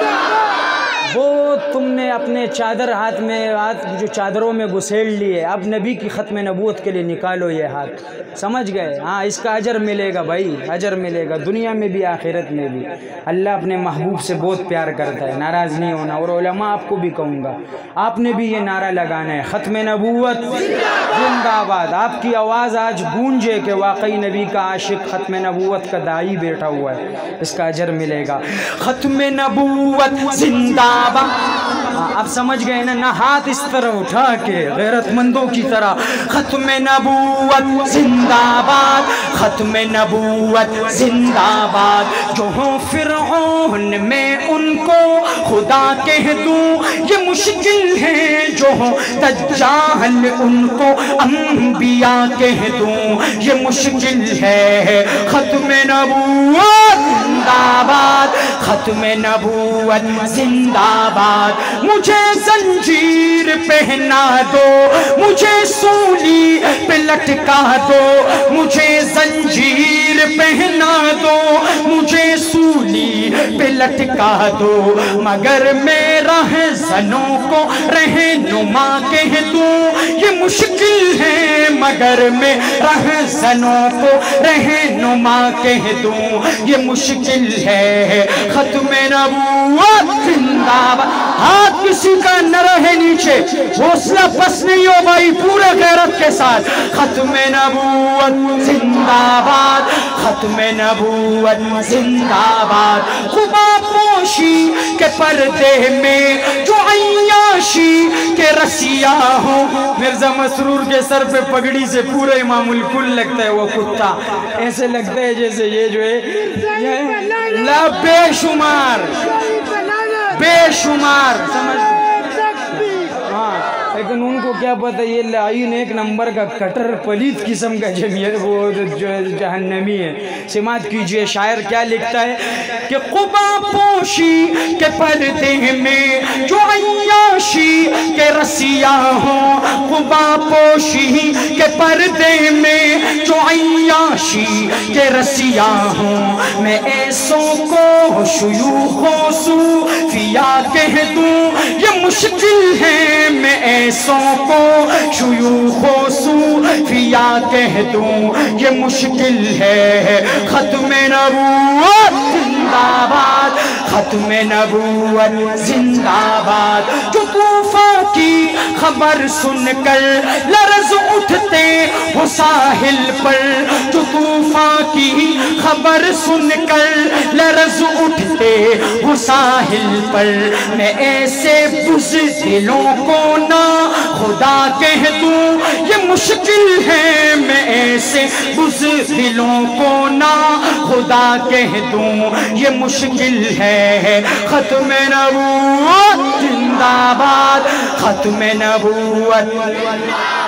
وہ تم نے اپنے چادر ہاتھ میں، جو چادروں میں گسیڑ لیے، اب نبی کی ختم نبوت کے لیے نکالو یہ ہاتھ. سمجھ گئے؟ ہاں اس کا اجر ملے گا بھائی، اجر ملے گا دنیا میں بھی آخرت میں بھی. اللہ اپنے محبوب سے بہت پیار کرتا ہے، ناراض نہیں ہونا. اور علماء آپ کو بھی کہوں گا، آپ نے بھی یہ نعرہ لگانا ہے، ختم نبوت زندہ باد. آپ کی آواز آج گونجے کہ واقعی نبی کا عاشق ختم نبوت کا داعی بیٹھا ہوا ہے، اس کا اجر ملے گا. ختم نبوت زندہ باد. اب سمجھ گئے نا؟ نہ ہاتھ اس طرح اٹھا کے غیرت مندوں کی طرح. ختم نبوت زندہ باد، ختم نبوت زندہ باد. جو ہوں فرعون میں ان کو خدا کہہ دوں یہ مشکل ہے، جو ہوں دجال ان کو انبیاء کہہ دوں یہ مشکل ہے. ختم نبوت زندہ باد، ختم نبوت زندہ باد. مجھے زنجیر پہنا دو، مجھے سولی پہ لٹکا دو، مجھے زنجیر پہنا دو، مجھے سولی پہ لٹکا دو. مگر میں رہزنوں کو رہنما کہہ دوں یہ مشکل ہے، مگر میں رہزنوں کو رہنما کہہ دوں یہ مشکل ہے. ختم نبوت زندہ باد. ہاتھ کسی کا نہ رہے نیچے، حوصلہ پس نہیں ہو بھائی، پورے غیرت کے ساتھ. ختم نبوت زندہ باد، ختم نبوت زندہ باد. قبا پوشی کے پردے میں جو عیاشی کے رسیا ہوں. مرزا مسرور کے سر پہ پگڑی سے پورا امام الکل لگتا ہے، وہ کتا ایسے لگتا ہے جیسے یہ جو ہے لا بے شمار بے شمار. سمجھ ہاں، لیکن ان کو کیا پتہ یہ لعین ایک نمبر کا کٹر پلیت قسم کا جمعیت، وہ جو جہنمی ہے. سماعت کیجئے شاعر کیا لکھتا ہے کہ قبا پوشی کے پردے میں جو عیاشی کے رسیا ہوں. قبا پوشی کے پردے میں جو عیاشی کے رسیا ہوں. میں ایسوں کو شیوخ و صوفیاء کہہ دوں یہ مشکل ہے، میں ایسوں کو شیوخ و صوفیاء کہہ دوں یہ مشکل ہے. ختم نبوت زندہ باد، ختم نبوت زندہ باد. جو طوفان کی خبر سن کر لرز اٹھتے وہ ساحل پر، جو طوفان کی خبر سن کر لرز اٹھتے وہ ساحل پر. میں ایسے بزدلوں کو نہ خدا کہہ دوں یہ مشکل ہے، میں ایسے بزدلوں کو نہ خدا کہہ دوں یہ مشکل ہے. ختم نبوت زندہ باد، ختم نبوت.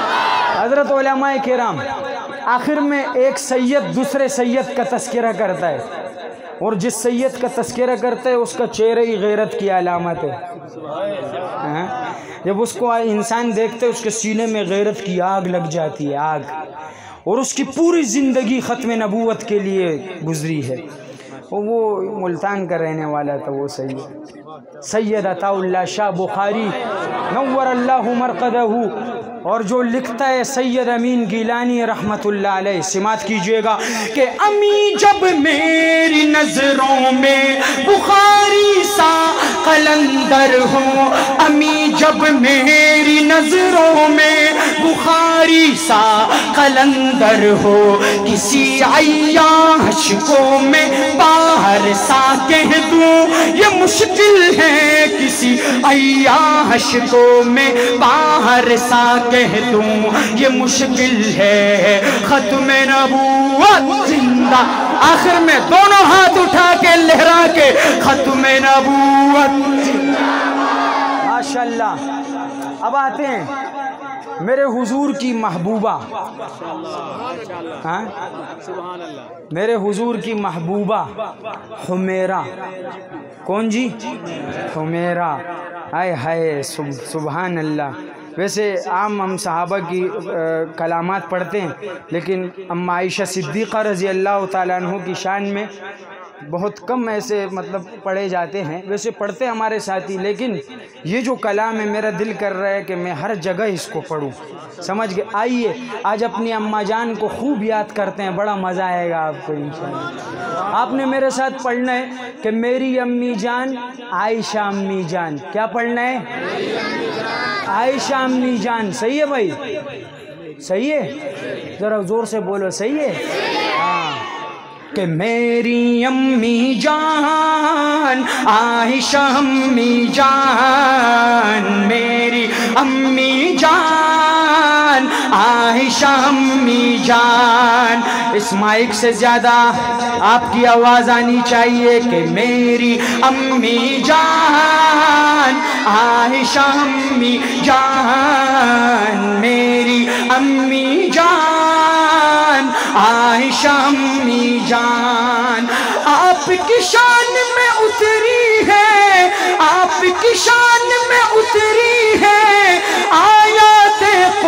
حضرت علماء کرام آخر میں ایک سید دوسرے سید کا تذکرہ کرتا ہے، اور جس سید کا تذکرہ کرتا ہے اس کا چہرہ ہی غیرت کی علامت ہے۔ جب اس کو انسان دیکھتے ہے اس کے سینے میں غیرت کی آگ لگ جاتی ہے، آگ، اور اس کی پوری زندگی ختم نبوت کے لیے گزری ہے۔ وہ ملتان کا رہنے والا تھا وہ سید عطا اللہ شاہ بخاری نور اللہ مرقدہ، اور جو لکھتا ہے سید امین گیلانی رحمت اللہ علیہ، سماعت کیجئے گا کہ امی جب میری نظروں میں بخاری سا قلندر ہو، امی جب میری نظروں میں بخاری سا قلندر ہو، کسی عیاش کو میں باہر سا کہہ دوں یہ مشکل ہے، کسی عیاش کو میں باہر سا کہہ دوں یہ مشکل ہے، ختم نبوت زندہ، آخر میں دونوں ہاتھ اٹھا کے لہرا کے ختم نبوت زندہ۔ ماشاءاللہ۔ اب آتے ہیں میرے حضور کی محبوبہ، میرے حضور کی محبوبہ حمیرہ، کون جی؟ حمیرہ، ہائے ہائے سبحان اللہ۔ ویسے عام ہم صحابہ کی کلامات پڑھتے ہیں، لیکن ام عائشہ صدیقہ رضی اللہ تعالیٰ عنہ کی شان میں بہت کم ایسے مطلب پڑھے جاتے ہیں، ویسے پڑھتے ہمارے ساتھی، لیکن یہ جو کلام ہے میرا دل کر رہا ہے کہ میں ہر جگہ اس کو پڑھوں، سمجھ گئے؟ آئیے آج اپنی اماں جان کو خوب یاد کرتے ہیں، بڑا مزہ آئے گا آپ کو انشاءاللہ۔ آپ نے میرے ساتھ پڑھنا ہے کہ میری امی جان عائشہ امی جان، کیا پڑھنا ہے؟ عائشہ امی جان، صحیح ہے بھائی؟ صحیح ہے؟ ذرا زور سے بولو، صحیح ہے؟ ہاں، کہ میری امی جان عائشہ امی جان، میری امی جان عائشہ امی جان۔ اس مائک سے زیادہ آپ کی آواز آنی چاہیے کہ میری امی جان عائشہ امی جان، میری امی جان عائشہ امی جان۔ آپ کی شان میں اتری ہے، آپ کی شان میں اتری ہے آیات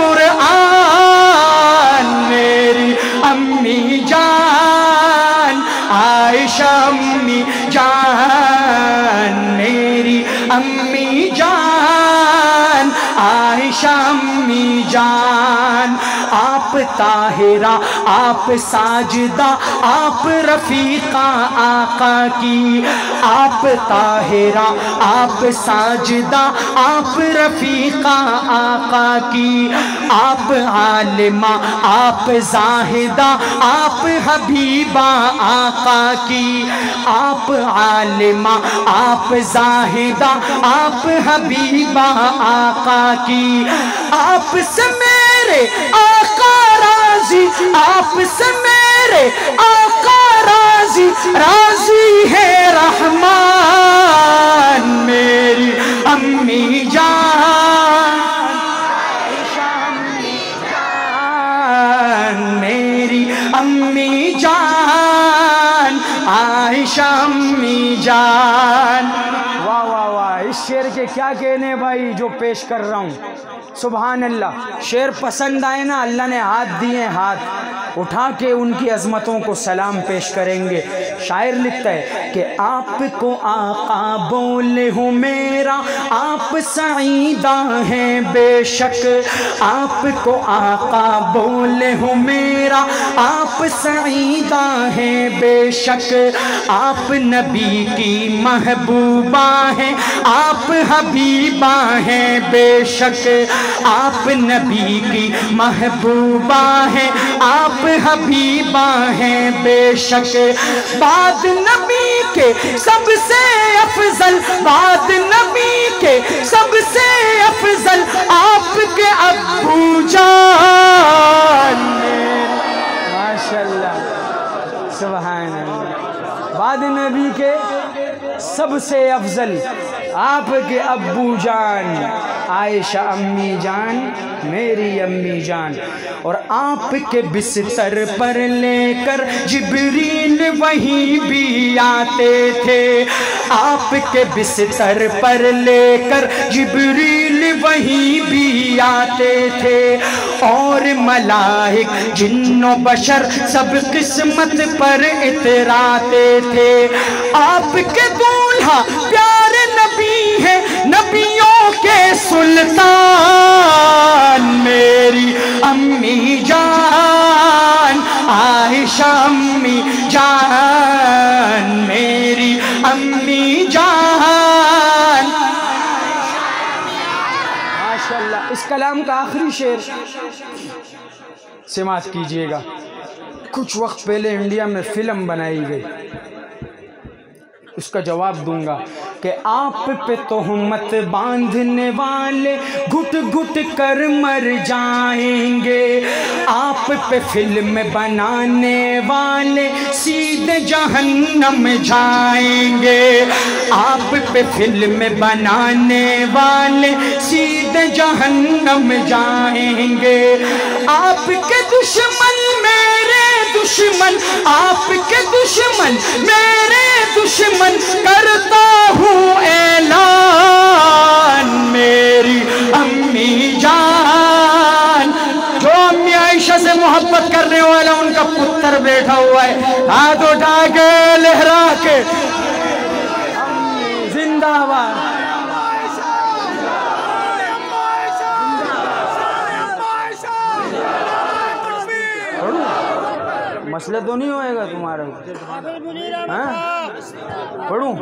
قرآن، میری امی جان عائشہ امی جان، میری امی جان عائشہ امی جان۔ آپ طاہرہ، آپ ساجدہ، آپ رفیقہ آقا کی، آپ طاہرہ، آپ ساجدہ، آپ رفیقہ آقا کی، آپ عالمہ، آپ زاہدہ، آپ حبیبہ آقا کی، آپ عالمہ، آپ زاہدہ، آپ حبیبہ آقا کی، آپ سے میرے آقا راضی، آپ سے میرے آقا راضی، راضی ہے رحمان، میری امی جان عائشہ امی جان، میری امی جان عائشہ امی جان۔ واہ واہ واہ، اس شعر کے کیا کہنے بھائی جو پیش کر رہا ہوں، سبحان اللہ۔ شعر پسند آئے نا، اللہ نے ہاتھ دیے، ہاتھ اٹھا کے ان کی عظمتوں کو سلام پیش کریں گے۔ شاعر لکھتا ہے کہ آپ کو آقا بولے ہوں میرا، آپ سعیدہ ہیں بے شک، آپ کو آقا بولے ہوں میرا، آپ سعیدہ ہیں بے شک، آپ نبی کی محبوبہ ہیں، آپ حبیبہ ہیں بے شک، آپ نبی کی محبوبہ ہیں، آپ حبیبہ ہیں بے شک، بعد نبی کے سب سے افضل، بعد نبی کے سب سے افضل آپ کے ابو جان، ماشاءاللہ سبحان اللہ، بعد نبی کے سب سے افضل آپ کے ابو جان عائشہ امی جان میری امی جان، اور آپ کے بستر پر لے کر جبریل وہیں بھی آتے تھے، آپ کے بستر پر لے کر جبریل وہیں بھی آتے تھے، اور ملائک جن و بشر سب قسمت پر اتراتے تھے۔ آپ کے دولہا پیارے نبی ہیں، نبیوں کے سلطان، میری امی جان عائشہ امی جان میری امی جان۔ ماشاءاللہ۔ اس کلام کا آخری شعر سماعت کیجئے گا۔ کچھ وقت پہلے انڈیا میں فلم بنائی گئی، اس کا جواب دوں گا کہ آپ پہ تہمت باندھنے والے گھٹ گھٹ کر مر جائیں گے، آپ پہ فلم بنانے والے سیدھے جہنم جائیں گے، آپ پہ فلم بنانے والے سیدھے جہنم جائیں گے، آپ کے دشمن میرے دشمن، آپ کے دشمن میرے دشمن، کرتا ہوں اعلان میری امی جان۔ جو امی عائشہ سے محبت کرنے والا ان کا پتر بیٹھا ہوا ہے، ہاتھ اٹھا کے لہرا کے زندہ باد۔ مسئلہ تو نہیں ہوئے گا تمہارا؟ پڑھوں؟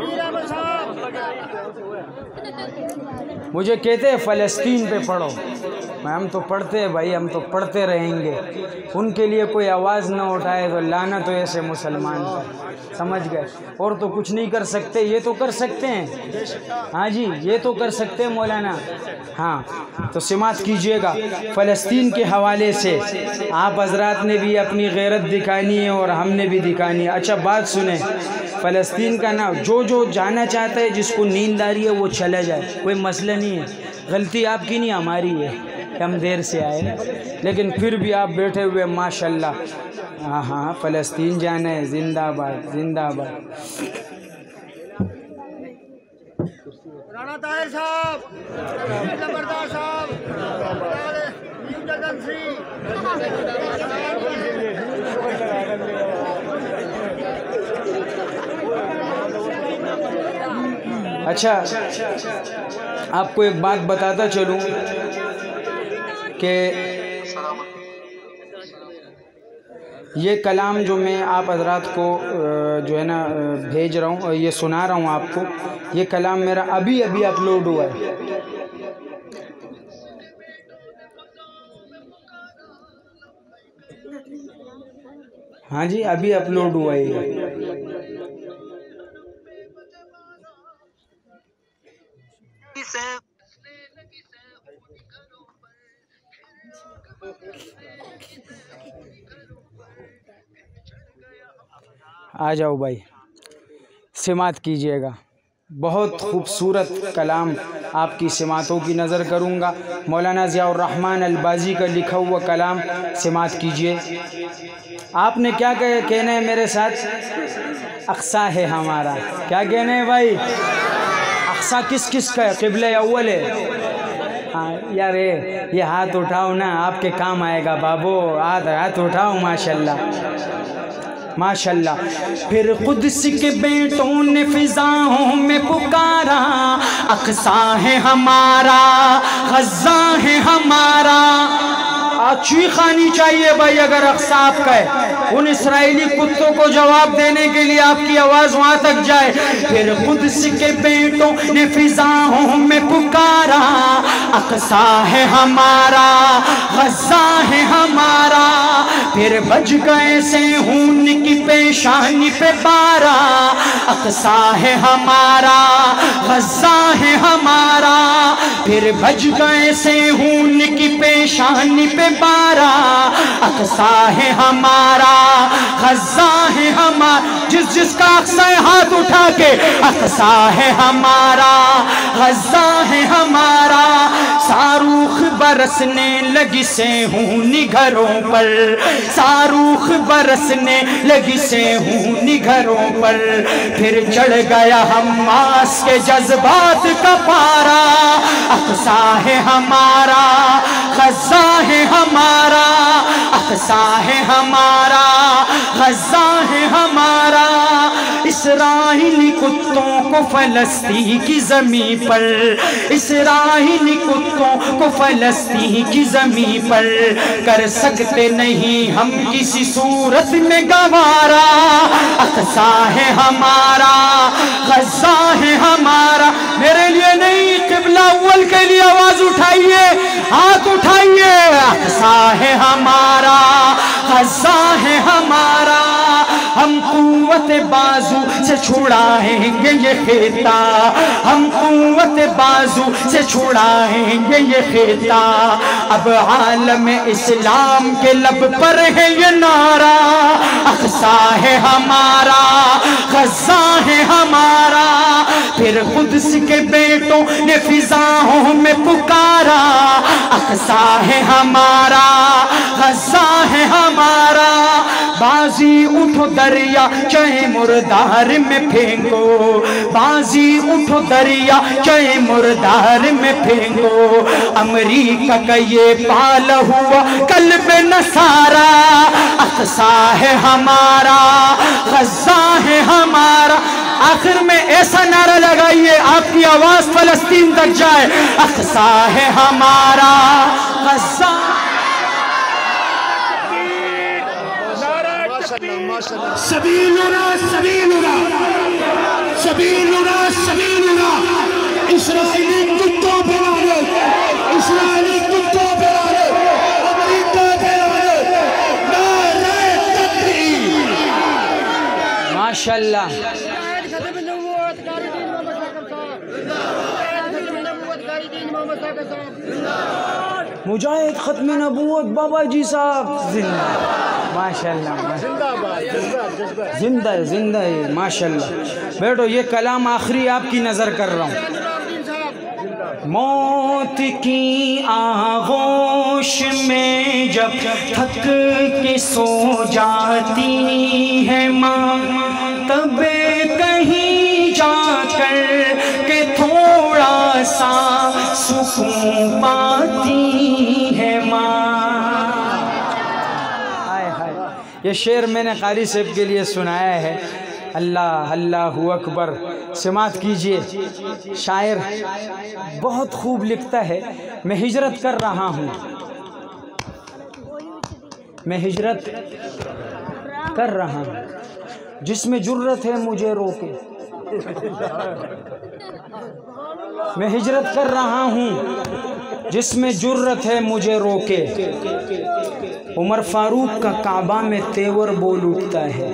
مجھے کہتے ہیں فلسطین پہ پڑھو، ہم تو پڑھتے ہیں بھائی، ہم تو پڑھتے رہیں گے۔ ان کے لیے کوئی آواز نہ اٹھائے تو لعنت ہو ایسے مسلمان پر، سمجھ گئے؟ اور تو کچھ نہیں کر سکتے، یہ تو کر سکتے ہیں، ہاں جی یہ تو کر سکتے ہیں مولانا۔ ہاں تو سماعت کیجئے گا۔ فلسطین کے حوالے سے آپ حضرات نے بھی اپنی غیرت دکھانی ہے اور ہم نے بھی دکھانی ہے۔ اچھا بات سنیں، فلسطین کا نا جو جانا چاہتا ہے، جس کو نیند آ رہی ہے وہ چلا جائے، کوئی مسئلہ نہیں ہے، غلطی آپ کی نہیں ہماری ہے کہ ہم دیر سے آئے، لیکن پھر بھی آپ بیٹھے ہوئے ماشاءاللہ۔ ہاں ہاں فلسطین جانا ہے، زندہ باد زندہ باد۔ رانا طاہر صاحب، زبردار صاحب، نیو جگن سی۔ اچھا آپ کو ایک بات بتاتا چلوں کہ یہ کلام جو میں آپ حضرات کو جو ہے نا بھیج رہا ہوں اور یہ سنا رہا ہوں آپ کو، یہ کلام میرا ابھی اپلوڈ ہوا ہے۔ ہاں جی ابھی اپلوڈ ہوا ہے یہ۔ آ جاؤ بھائی سماعت کیجئے گا۔ بہت خوبصورت کلام آپ کی سماعتوں کی نظر کروں گا۔ مولانا ضیاء الرحمن البازی کا لکھا ہوا کلام سماعت کیجئے۔ آپ نے کیا کہنا ہے میرے ساتھ؟ اقصیٰ ہے ہمارا۔ کیا کہنا ہے بھائی؟ اقصیٰ کس کا ہے؟ قبلہ اول ہے؟ ہاں یار یہ ہاتھ اٹھاؤ نا، آپ کے کام آئے گا بابو، ہاتھ اٹھاؤ ماشاءاللہ ماشاءاللہ۔ پھر قدس کے بیٹوں نے فضاؤں میں پکارا، اقصیٰ ہے ہمارا، غزہ ہے ہمارا۔ چیخ آنی چاہیے بھائی اگر اقصیٰ آپ کا ہے، ان اسرائیلی کتوں کو جواب دینے کے لیے آپ کی آواز وہاں تک جائے۔ پھر قدس کے بیٹوں نے فضاؤں میں پکارا، اقصیٰ ہے ہمارا، غزہ ہے ہمارا۔ پھر بج گئے سیہون کی پیشانی پہ بارہ، اقصیٰ ہے ہمارا، غزہ ہے ہمارا۔ پھر بج گئے سیہون کی پیشانی پہ بارہ، اقصی ہے ہمارا غزہ ہے ہمارا، جس جس کا اقصی ہاتھ اٹھا کے، اقصی ہے ہمارا غزہ ہے ہمارا، صاروخ برسنے لگی سیہونی گھروں پر، صاروخ برسنے لگی سیہونی گھروں پر، پھر چڑھ گیا حماس کے جذبات کا پارا، اقصی ہے ہمارا غزہ ہے ہمارا، اقصی ہے ہمارا غزہ ہے ہمارا، اسرائیلی کتوں کو فلسطین کی زمین پر، اسرائیلی کتوں کو فلسطین کی زمین پر کر سکتے نہیں ہم کسی صورت میں گوارا، اقصی ہے ہمارا غزہ ہے ہمارا، میرے لیے نہیں قبلہ اول کے لیے آواز اٹھائیے، ہاتھ اٹھائیے، اقصی ہے ہمارا غزہ ہے ہمارا، ہم قوت بازو سے چھڑائیں گے یہ خطہ، ہم قوت بازو سے چھڑائیں گے یہ خطہ، اب عالم اسلام کے لب پر ہے یہ نعرہ، اقصی ہے ہمارا غزہ ہے ہمارا، پھر قدس کے بیٹوں نے فضاؤں میں پکارا، اقصی ہے ہمارا غزہ ہے ہمارا، بازی اٹھو دریا چاہے مردار میں پھینکو، بازی اٹھو دریا چاہے مردار میں پھینکو، امریکہ کا یہ پال ہوا قلب نصارا، اقصی ہے ہمارا غزہ ہے ہمارا، آخر میں ایسا نعرہ لگائیے آپ کی آواز فلسطین تک جائے، اقصی ہے ہمارا غزہ، سبیلنا سبیلنا سبیلنا سبیلنا، اسرائیلی کتوں پہ لعنت، اسرائیلی کتوں پہ لعنت، امریکہ پہ لعنت، نعرہ تکبیر، ماشاءاللہ، ختم نبوت قاری دین محمد ثاقب صاحب، ختم نبوت قاری دین محمد ثاقب صاحب، مجاہد ختم نبوت بابا جی صاحب زندہ، ماشاءاللہ، زندہ ہے، زندہ ہے، ماشاءاللہ، بیٹھو یہ کلام آخری آپ کی نظر کر رہا ہوں، موت کی آغوش میں جب تھک کے سو جاتی ہے ماں، تب کہیں جا کر کے تھوڑا سا سکون پاتی ہے ماں، یہ شعر میں نے قاری صاحب کے لیے سنایا ہے، اللہ اللہ اکبر، سماعت کیجئے، شاعر بہت خوب لکھتا ہے، میں ہجرت کر رہا ہوں، میں ہجرت کر رہا ہوں، جس میں جرت ہے مجھے روکے، میں ہجرت کر رہا ہوں جس میں جرت ہے مجھے روکے، عمر فاروق کا کعبہ میں تیور بول اٹھتا ہے،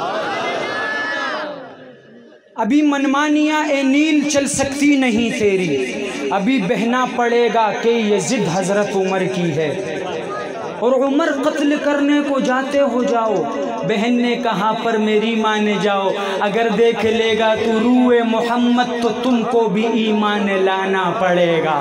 ابھی منمانیاں اے نیل چل سکتی نہیں تیری، ابھی بہنا پڑے گا کہ یہ ضد حضرت عمر کی ہے، اور عمر قتل کرنے کو جاتے ہو جاؤ، بہن نے کہا پر میری مان جاؤ، اگر دیکھ لے گا تو روح محمد تو تم کو بھی ایمان لانا پڑے گا۔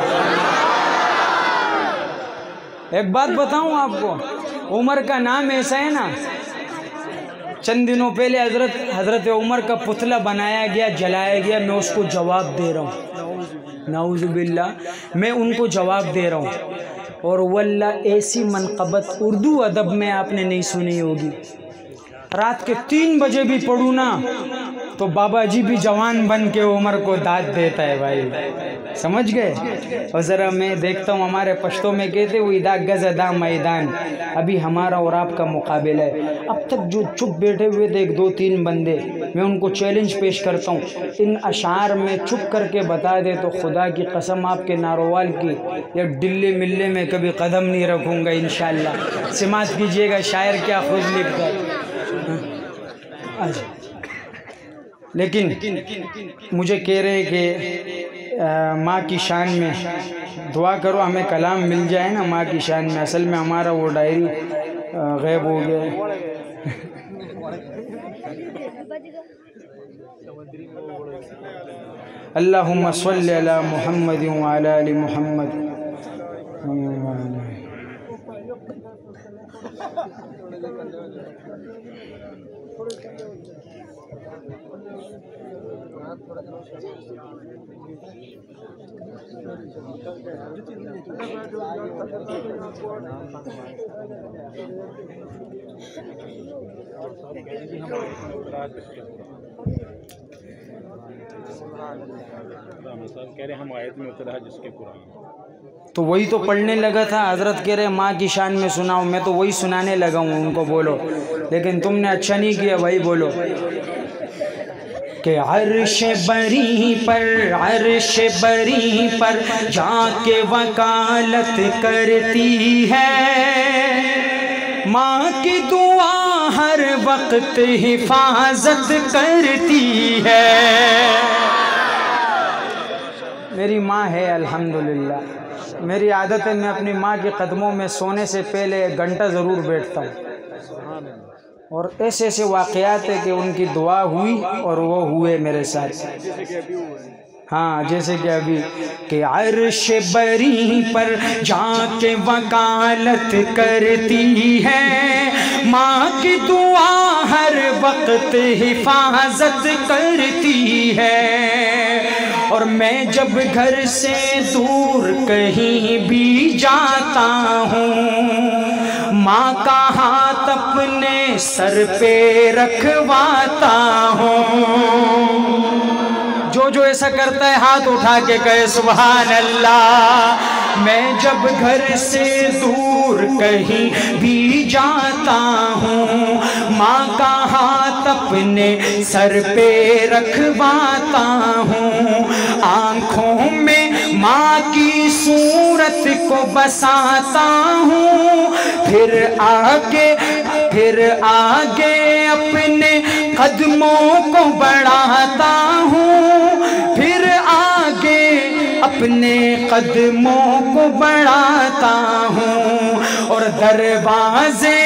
ایک بات بتاؤں آپ کو، عمر کا نام ایسا ہے نا، چند دنوں پہلے حضرت عمر کا پتلا بنایا گیا، جلایا گیا، میں اس کو جواب دے رہا ہوں، نعوذ باللہ، میں ان کو جواب دے رہا ہوں، اور واللہ ایسی منقبت اردو ادب میں آپ نے نہیں سنی ہوگی، رات کے 3 بجے بھی پڑھوں نا تو بابا جی بھی جوان بن کے عمر کو داد دیتا ہے بھائی، سمجھ گئے؟ اور ذرا میں دیکھتا ہوں ہمارے پشتوں میں کہتے وہ ادا گزدہ میدان، ابھی ہمارا اور آپ کا مقابلہ ہے، اب تک جو چپ بیٹھے ہوئے تھے 2-3 بندے، میں ان کو چیلنج پیش کرتا ہوں، ان اشعار میں چپ کر کے بتا دے تو خدا کی قسم آپ کے ناروال کی ایک ڈلے ملے میں کبھی قدم نہیں رکھوں گا انشاءاللہ۔ سماعت کیجئے گا شاعر کیا خوش لکھتا ہے۔ لیکن مجھے کہہ رہے کہ ماں کی شان میں دعا کرو، ہمیں کلام مل جائے نا ماں کی شان میں. اصل میں ہمارا وہ ڈائری غائب ہو گیا ہے. اللہم صلی علی محمد وعلی آل محمد. تو وہی تو پڑھنے لگا تھا. حضرت کہہ رہے ماں کی شان میں سناؤ، میں تو وہی سنانے لگا ہوں ان کو. بولو، لیکن تم نے اچھا نہیں کیا بھائی. بولو کہ عرش بری پر جا کے وکالت کرتی ہے، ماں کی دعا ہر وقت حفاظت کرتی ہے. میری ماں ہے الحمدللہ. میری عادت ہے میں اپنی ماں کے قدموں میں سونے سے پہلے 1 گھنٹہ ضرور بیٹھتا ہوں، اور ایسے ایسے واقعات ہیں کہ ان کی دعا ہوئی اور وہ ہوئے میرے ساتھ. ہاں جیسے کہ ابھی کہ عرش بری پر جا کے وکالت کرتی ہے، ماں کی دعا ہر وقت حفاظت کرتی ہے. اور میں جب گھر سے دور کہیں بھی جاتا ہوں، ماں کا ہاتھ اپنے سر پہ رکھواتا ہوں. جو ایسا کرتا ہے ہاتھ اٹھا کے کہے سبحان اللہ. میں جب گھر سے دور کہیں بھی جاتا ہوں، ماں کا ہاتھ اپنے سر پہ رکھواتا ہوں. آنکھوں میں ماں کی صورت کو بساتا ہوں، پھر آگے اپنے قدموں کو بڑھاتا ہوں، پھر آگے اپنے قدموں کو بڑھاتا ہوں. اور دروازے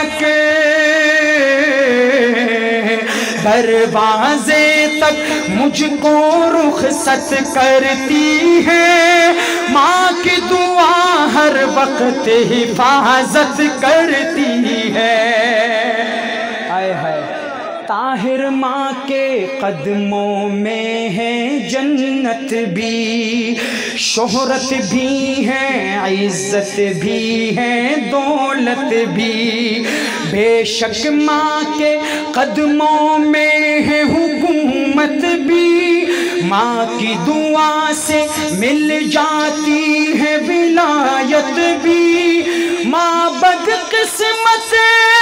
تک مجھ کو رخصت کرتی ہے، ماں کی دعا ہر وقت حفاظت کرتی ہے. آئے ہائے. طاہر ماں کے قدموں میں ہے جنت بھی، شہرت بھی ہے، عزت بھی ہے، دولت بھی. بے شک ماں کے قدموں میں ہے حکومت بھی، ماں کی دعا سے مل جاتی ہے ولایت بھی. ماں بدقسمت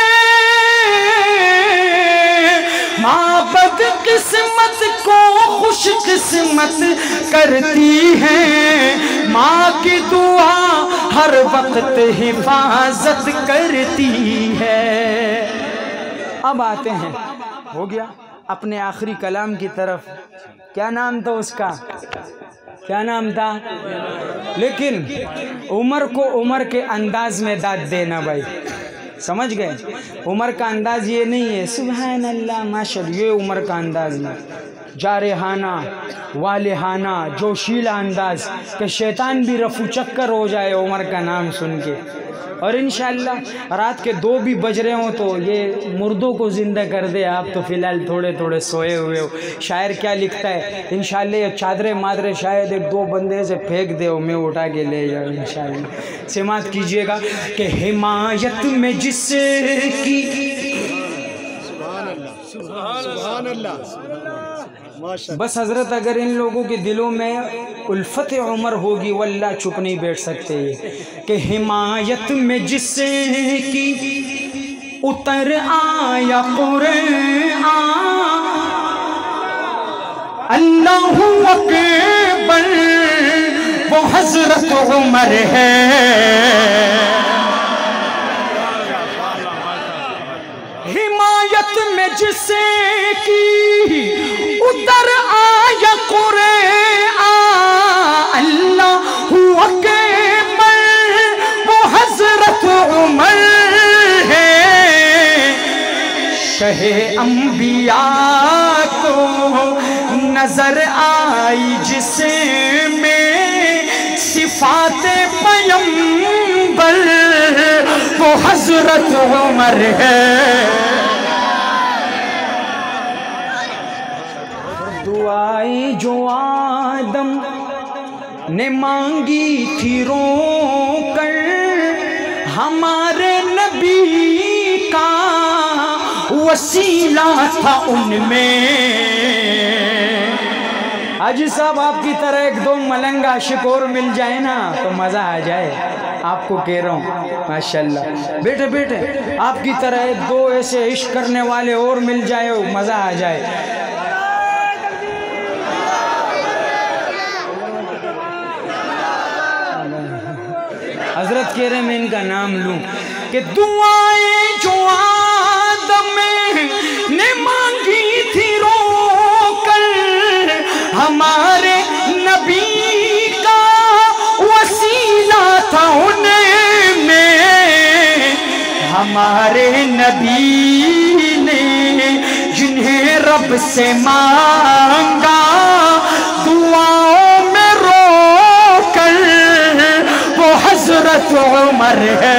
کو خوش قسمت کرتی ہے، ماں کی دعا ہر وقت حفاظت کرتی ہے. اب آتے ہیں، ہو گیا اپنے آخری کلام کی طرف. کیا نام تھا اس کا؟ کیا نام تھا؟ لیکن عمر کو عمر کے انداز میں داد دینا بھائی، سمجھ گئے؟ عمر کا انداز یہ نہیں ہے سبحان اللہ ماشاءاللہ، یہ عمر کا انداز نہیں. جارحانہ، والہانہ، جوشیلا انداز کہ شیطان بھی رفو چکر ہو جائے عمر کا نام سن کے. اور انشاءاللہ رات کے 2 بھی بج رہے ہوں تو یہ مردوں کو زندہ کر دے. آپ تو فی الحال تھوڑے تھوڑے سوئے ہوئے ہو. شاعر کیا لکھتا ہے؟ انشاءاللہ یہ چادریں مادریں شاید 1-2 بندے سے پھینک دے میں اٹھا کے لے جاؤں انشاءاللہ. سماعت کیجئے گا کہ حمایت میں جس کی سبحان اللہ. بس حضرت اگر ان لوگوں کے دلوں میں الفت عمر ہوگی واللہ چپ نہیں بیٹھ سکتے. کہ حمایت میں جس کی اتر آیا قرآن، اللہ اکبر وہ حضرت عمر ہے. حمایت میں جس کی اتر آیا قرآن، شہ انبیاء کو نظر آئی جس میں صفات پیغمبر وہ حضرت عمر ہے۔ دعائیں جو آدم نے مانگی تھی رو کر ہمارے نبی کا وسیلہ تھا ان میں۔ حاجی صاحب آپ کی طرح ایک دو ملنگ عاشق اور مل جائے نا تو مزہ آ جائے، آپ کو کہہ رہا ہوں ماشاءاللہ۔ بیٹے بیٹے آپ کی طرح ایک دو ایسے عشق کرنے والے اور مل جائے مزہ آ جائے۔ حضرت کہہ رہے میں ان کا نام لوں کہ دعائیں جو آدم نے مانگی تھی رو کر ہمارے نبی کا وسیلہ تھا ان میں۔ ہمارے نبی نے جنہیں رب سے مانگا دعاؤں میں رو کر وہ حضرت عمر ہے۔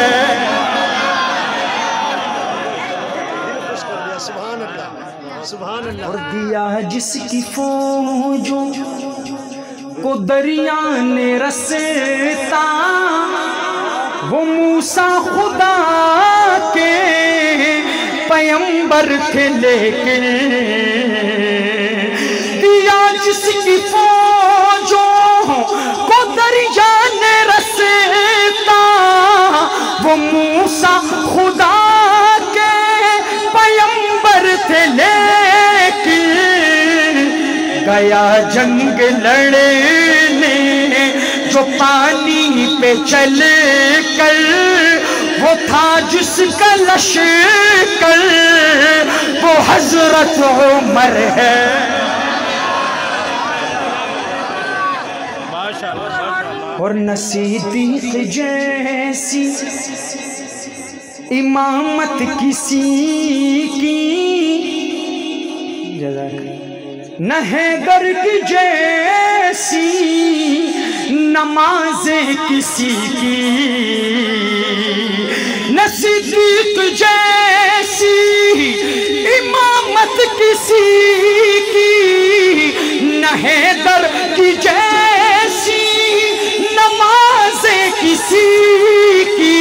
اور دیا جس کی فوجوں کو دریا نے رستا وہ موسیٰ خدا کے پیغمبر تھے، لیکن دیا جس کی فوجوں کو دریا نے رستا وہ موسیٰ خدا کے پیغمبر تھے، لیکن گیا جنگ لڑنے جو پانی پہ چل کر وہ تھا جس کا لشکر وہ حضرت عمر ہے۔ اور نہ صدیق جیسی امامت کسی کی نہ حیدر کی جیسی نمازیں کسی کی، نہ صدیق جیسی امامت کسی کی، نہ حیدر کی جیسی نمازیں کسی کی،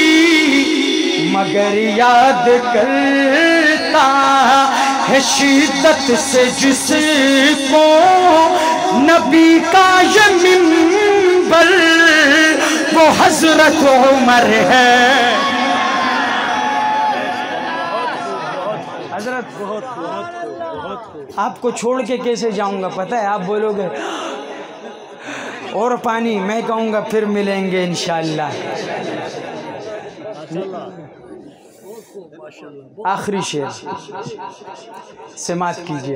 مگر یاد کرتا ہے شدت سے جس کو نبی کا یہ منبر وہ حضرت عمر ہے۔ حضرت آپ کو چھوڑ کے کیسے جاؤں گا پتہ ہے؟ آپ بولو گے اور پانی، میں کہوں گا پھر ملیں گے انشاءاللہ۔ آخری شعر سماعت کیجئے۔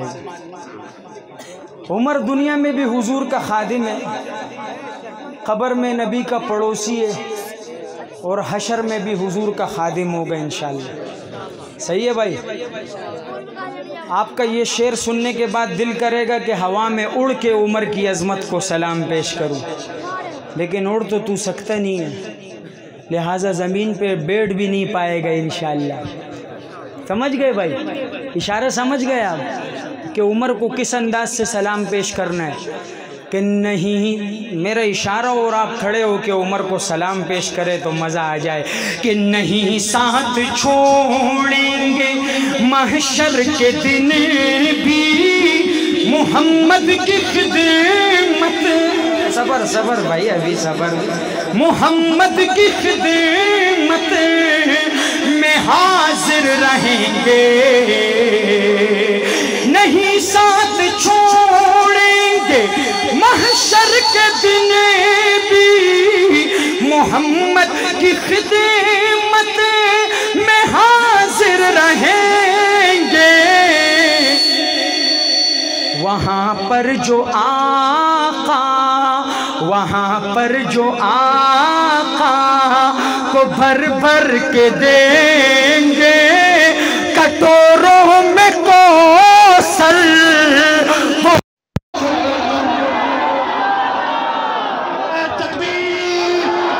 عمر دنیا میں بھی حضور کا خادم ہے، قبر میں نبی کا پڑوسی ہے، اور حشر میں بھی حضور کا خادم ہوگا انشاءاللہ۔ صحیح ہے بھائی؟ آپ کا یہ شعر سننے کے بعد دل کرے گا کہ ہوا میں اڑ کے عمر کی عظمت کو سلام پیش کروں، لیکن اڑ تو سکتا نہیں ہے، لہٰذا زمین پہ بیٹھ بھی نہیں پائے گا انشاءاللہ۔ سمجھ گئے بھائی؟ اشارہ سمجھ گئے آپ کہ عمر کو کس انداز سے سلام پیش کرنا ہے؟ کہ نہیں میرا اشارہ اور آپ کھڑے ہو کے عمر کو سلام پیش کرے تو مزہ آ جائے کہ نہیں ساتھ چھوڑیں گے محشر کے دن بھی محمد کی خدمت۔ صبر بھائی ابھی صبر۔ محمد کی خدمت میں حاضر رہیں گے، نہیں ساتھ چھوڑیں گے محشر کے دن بھی محمد کی خدمت میں حاضر رہیں گے۔ وہاں پر جو آقا کو بھر بھر کے دیں گے تو رو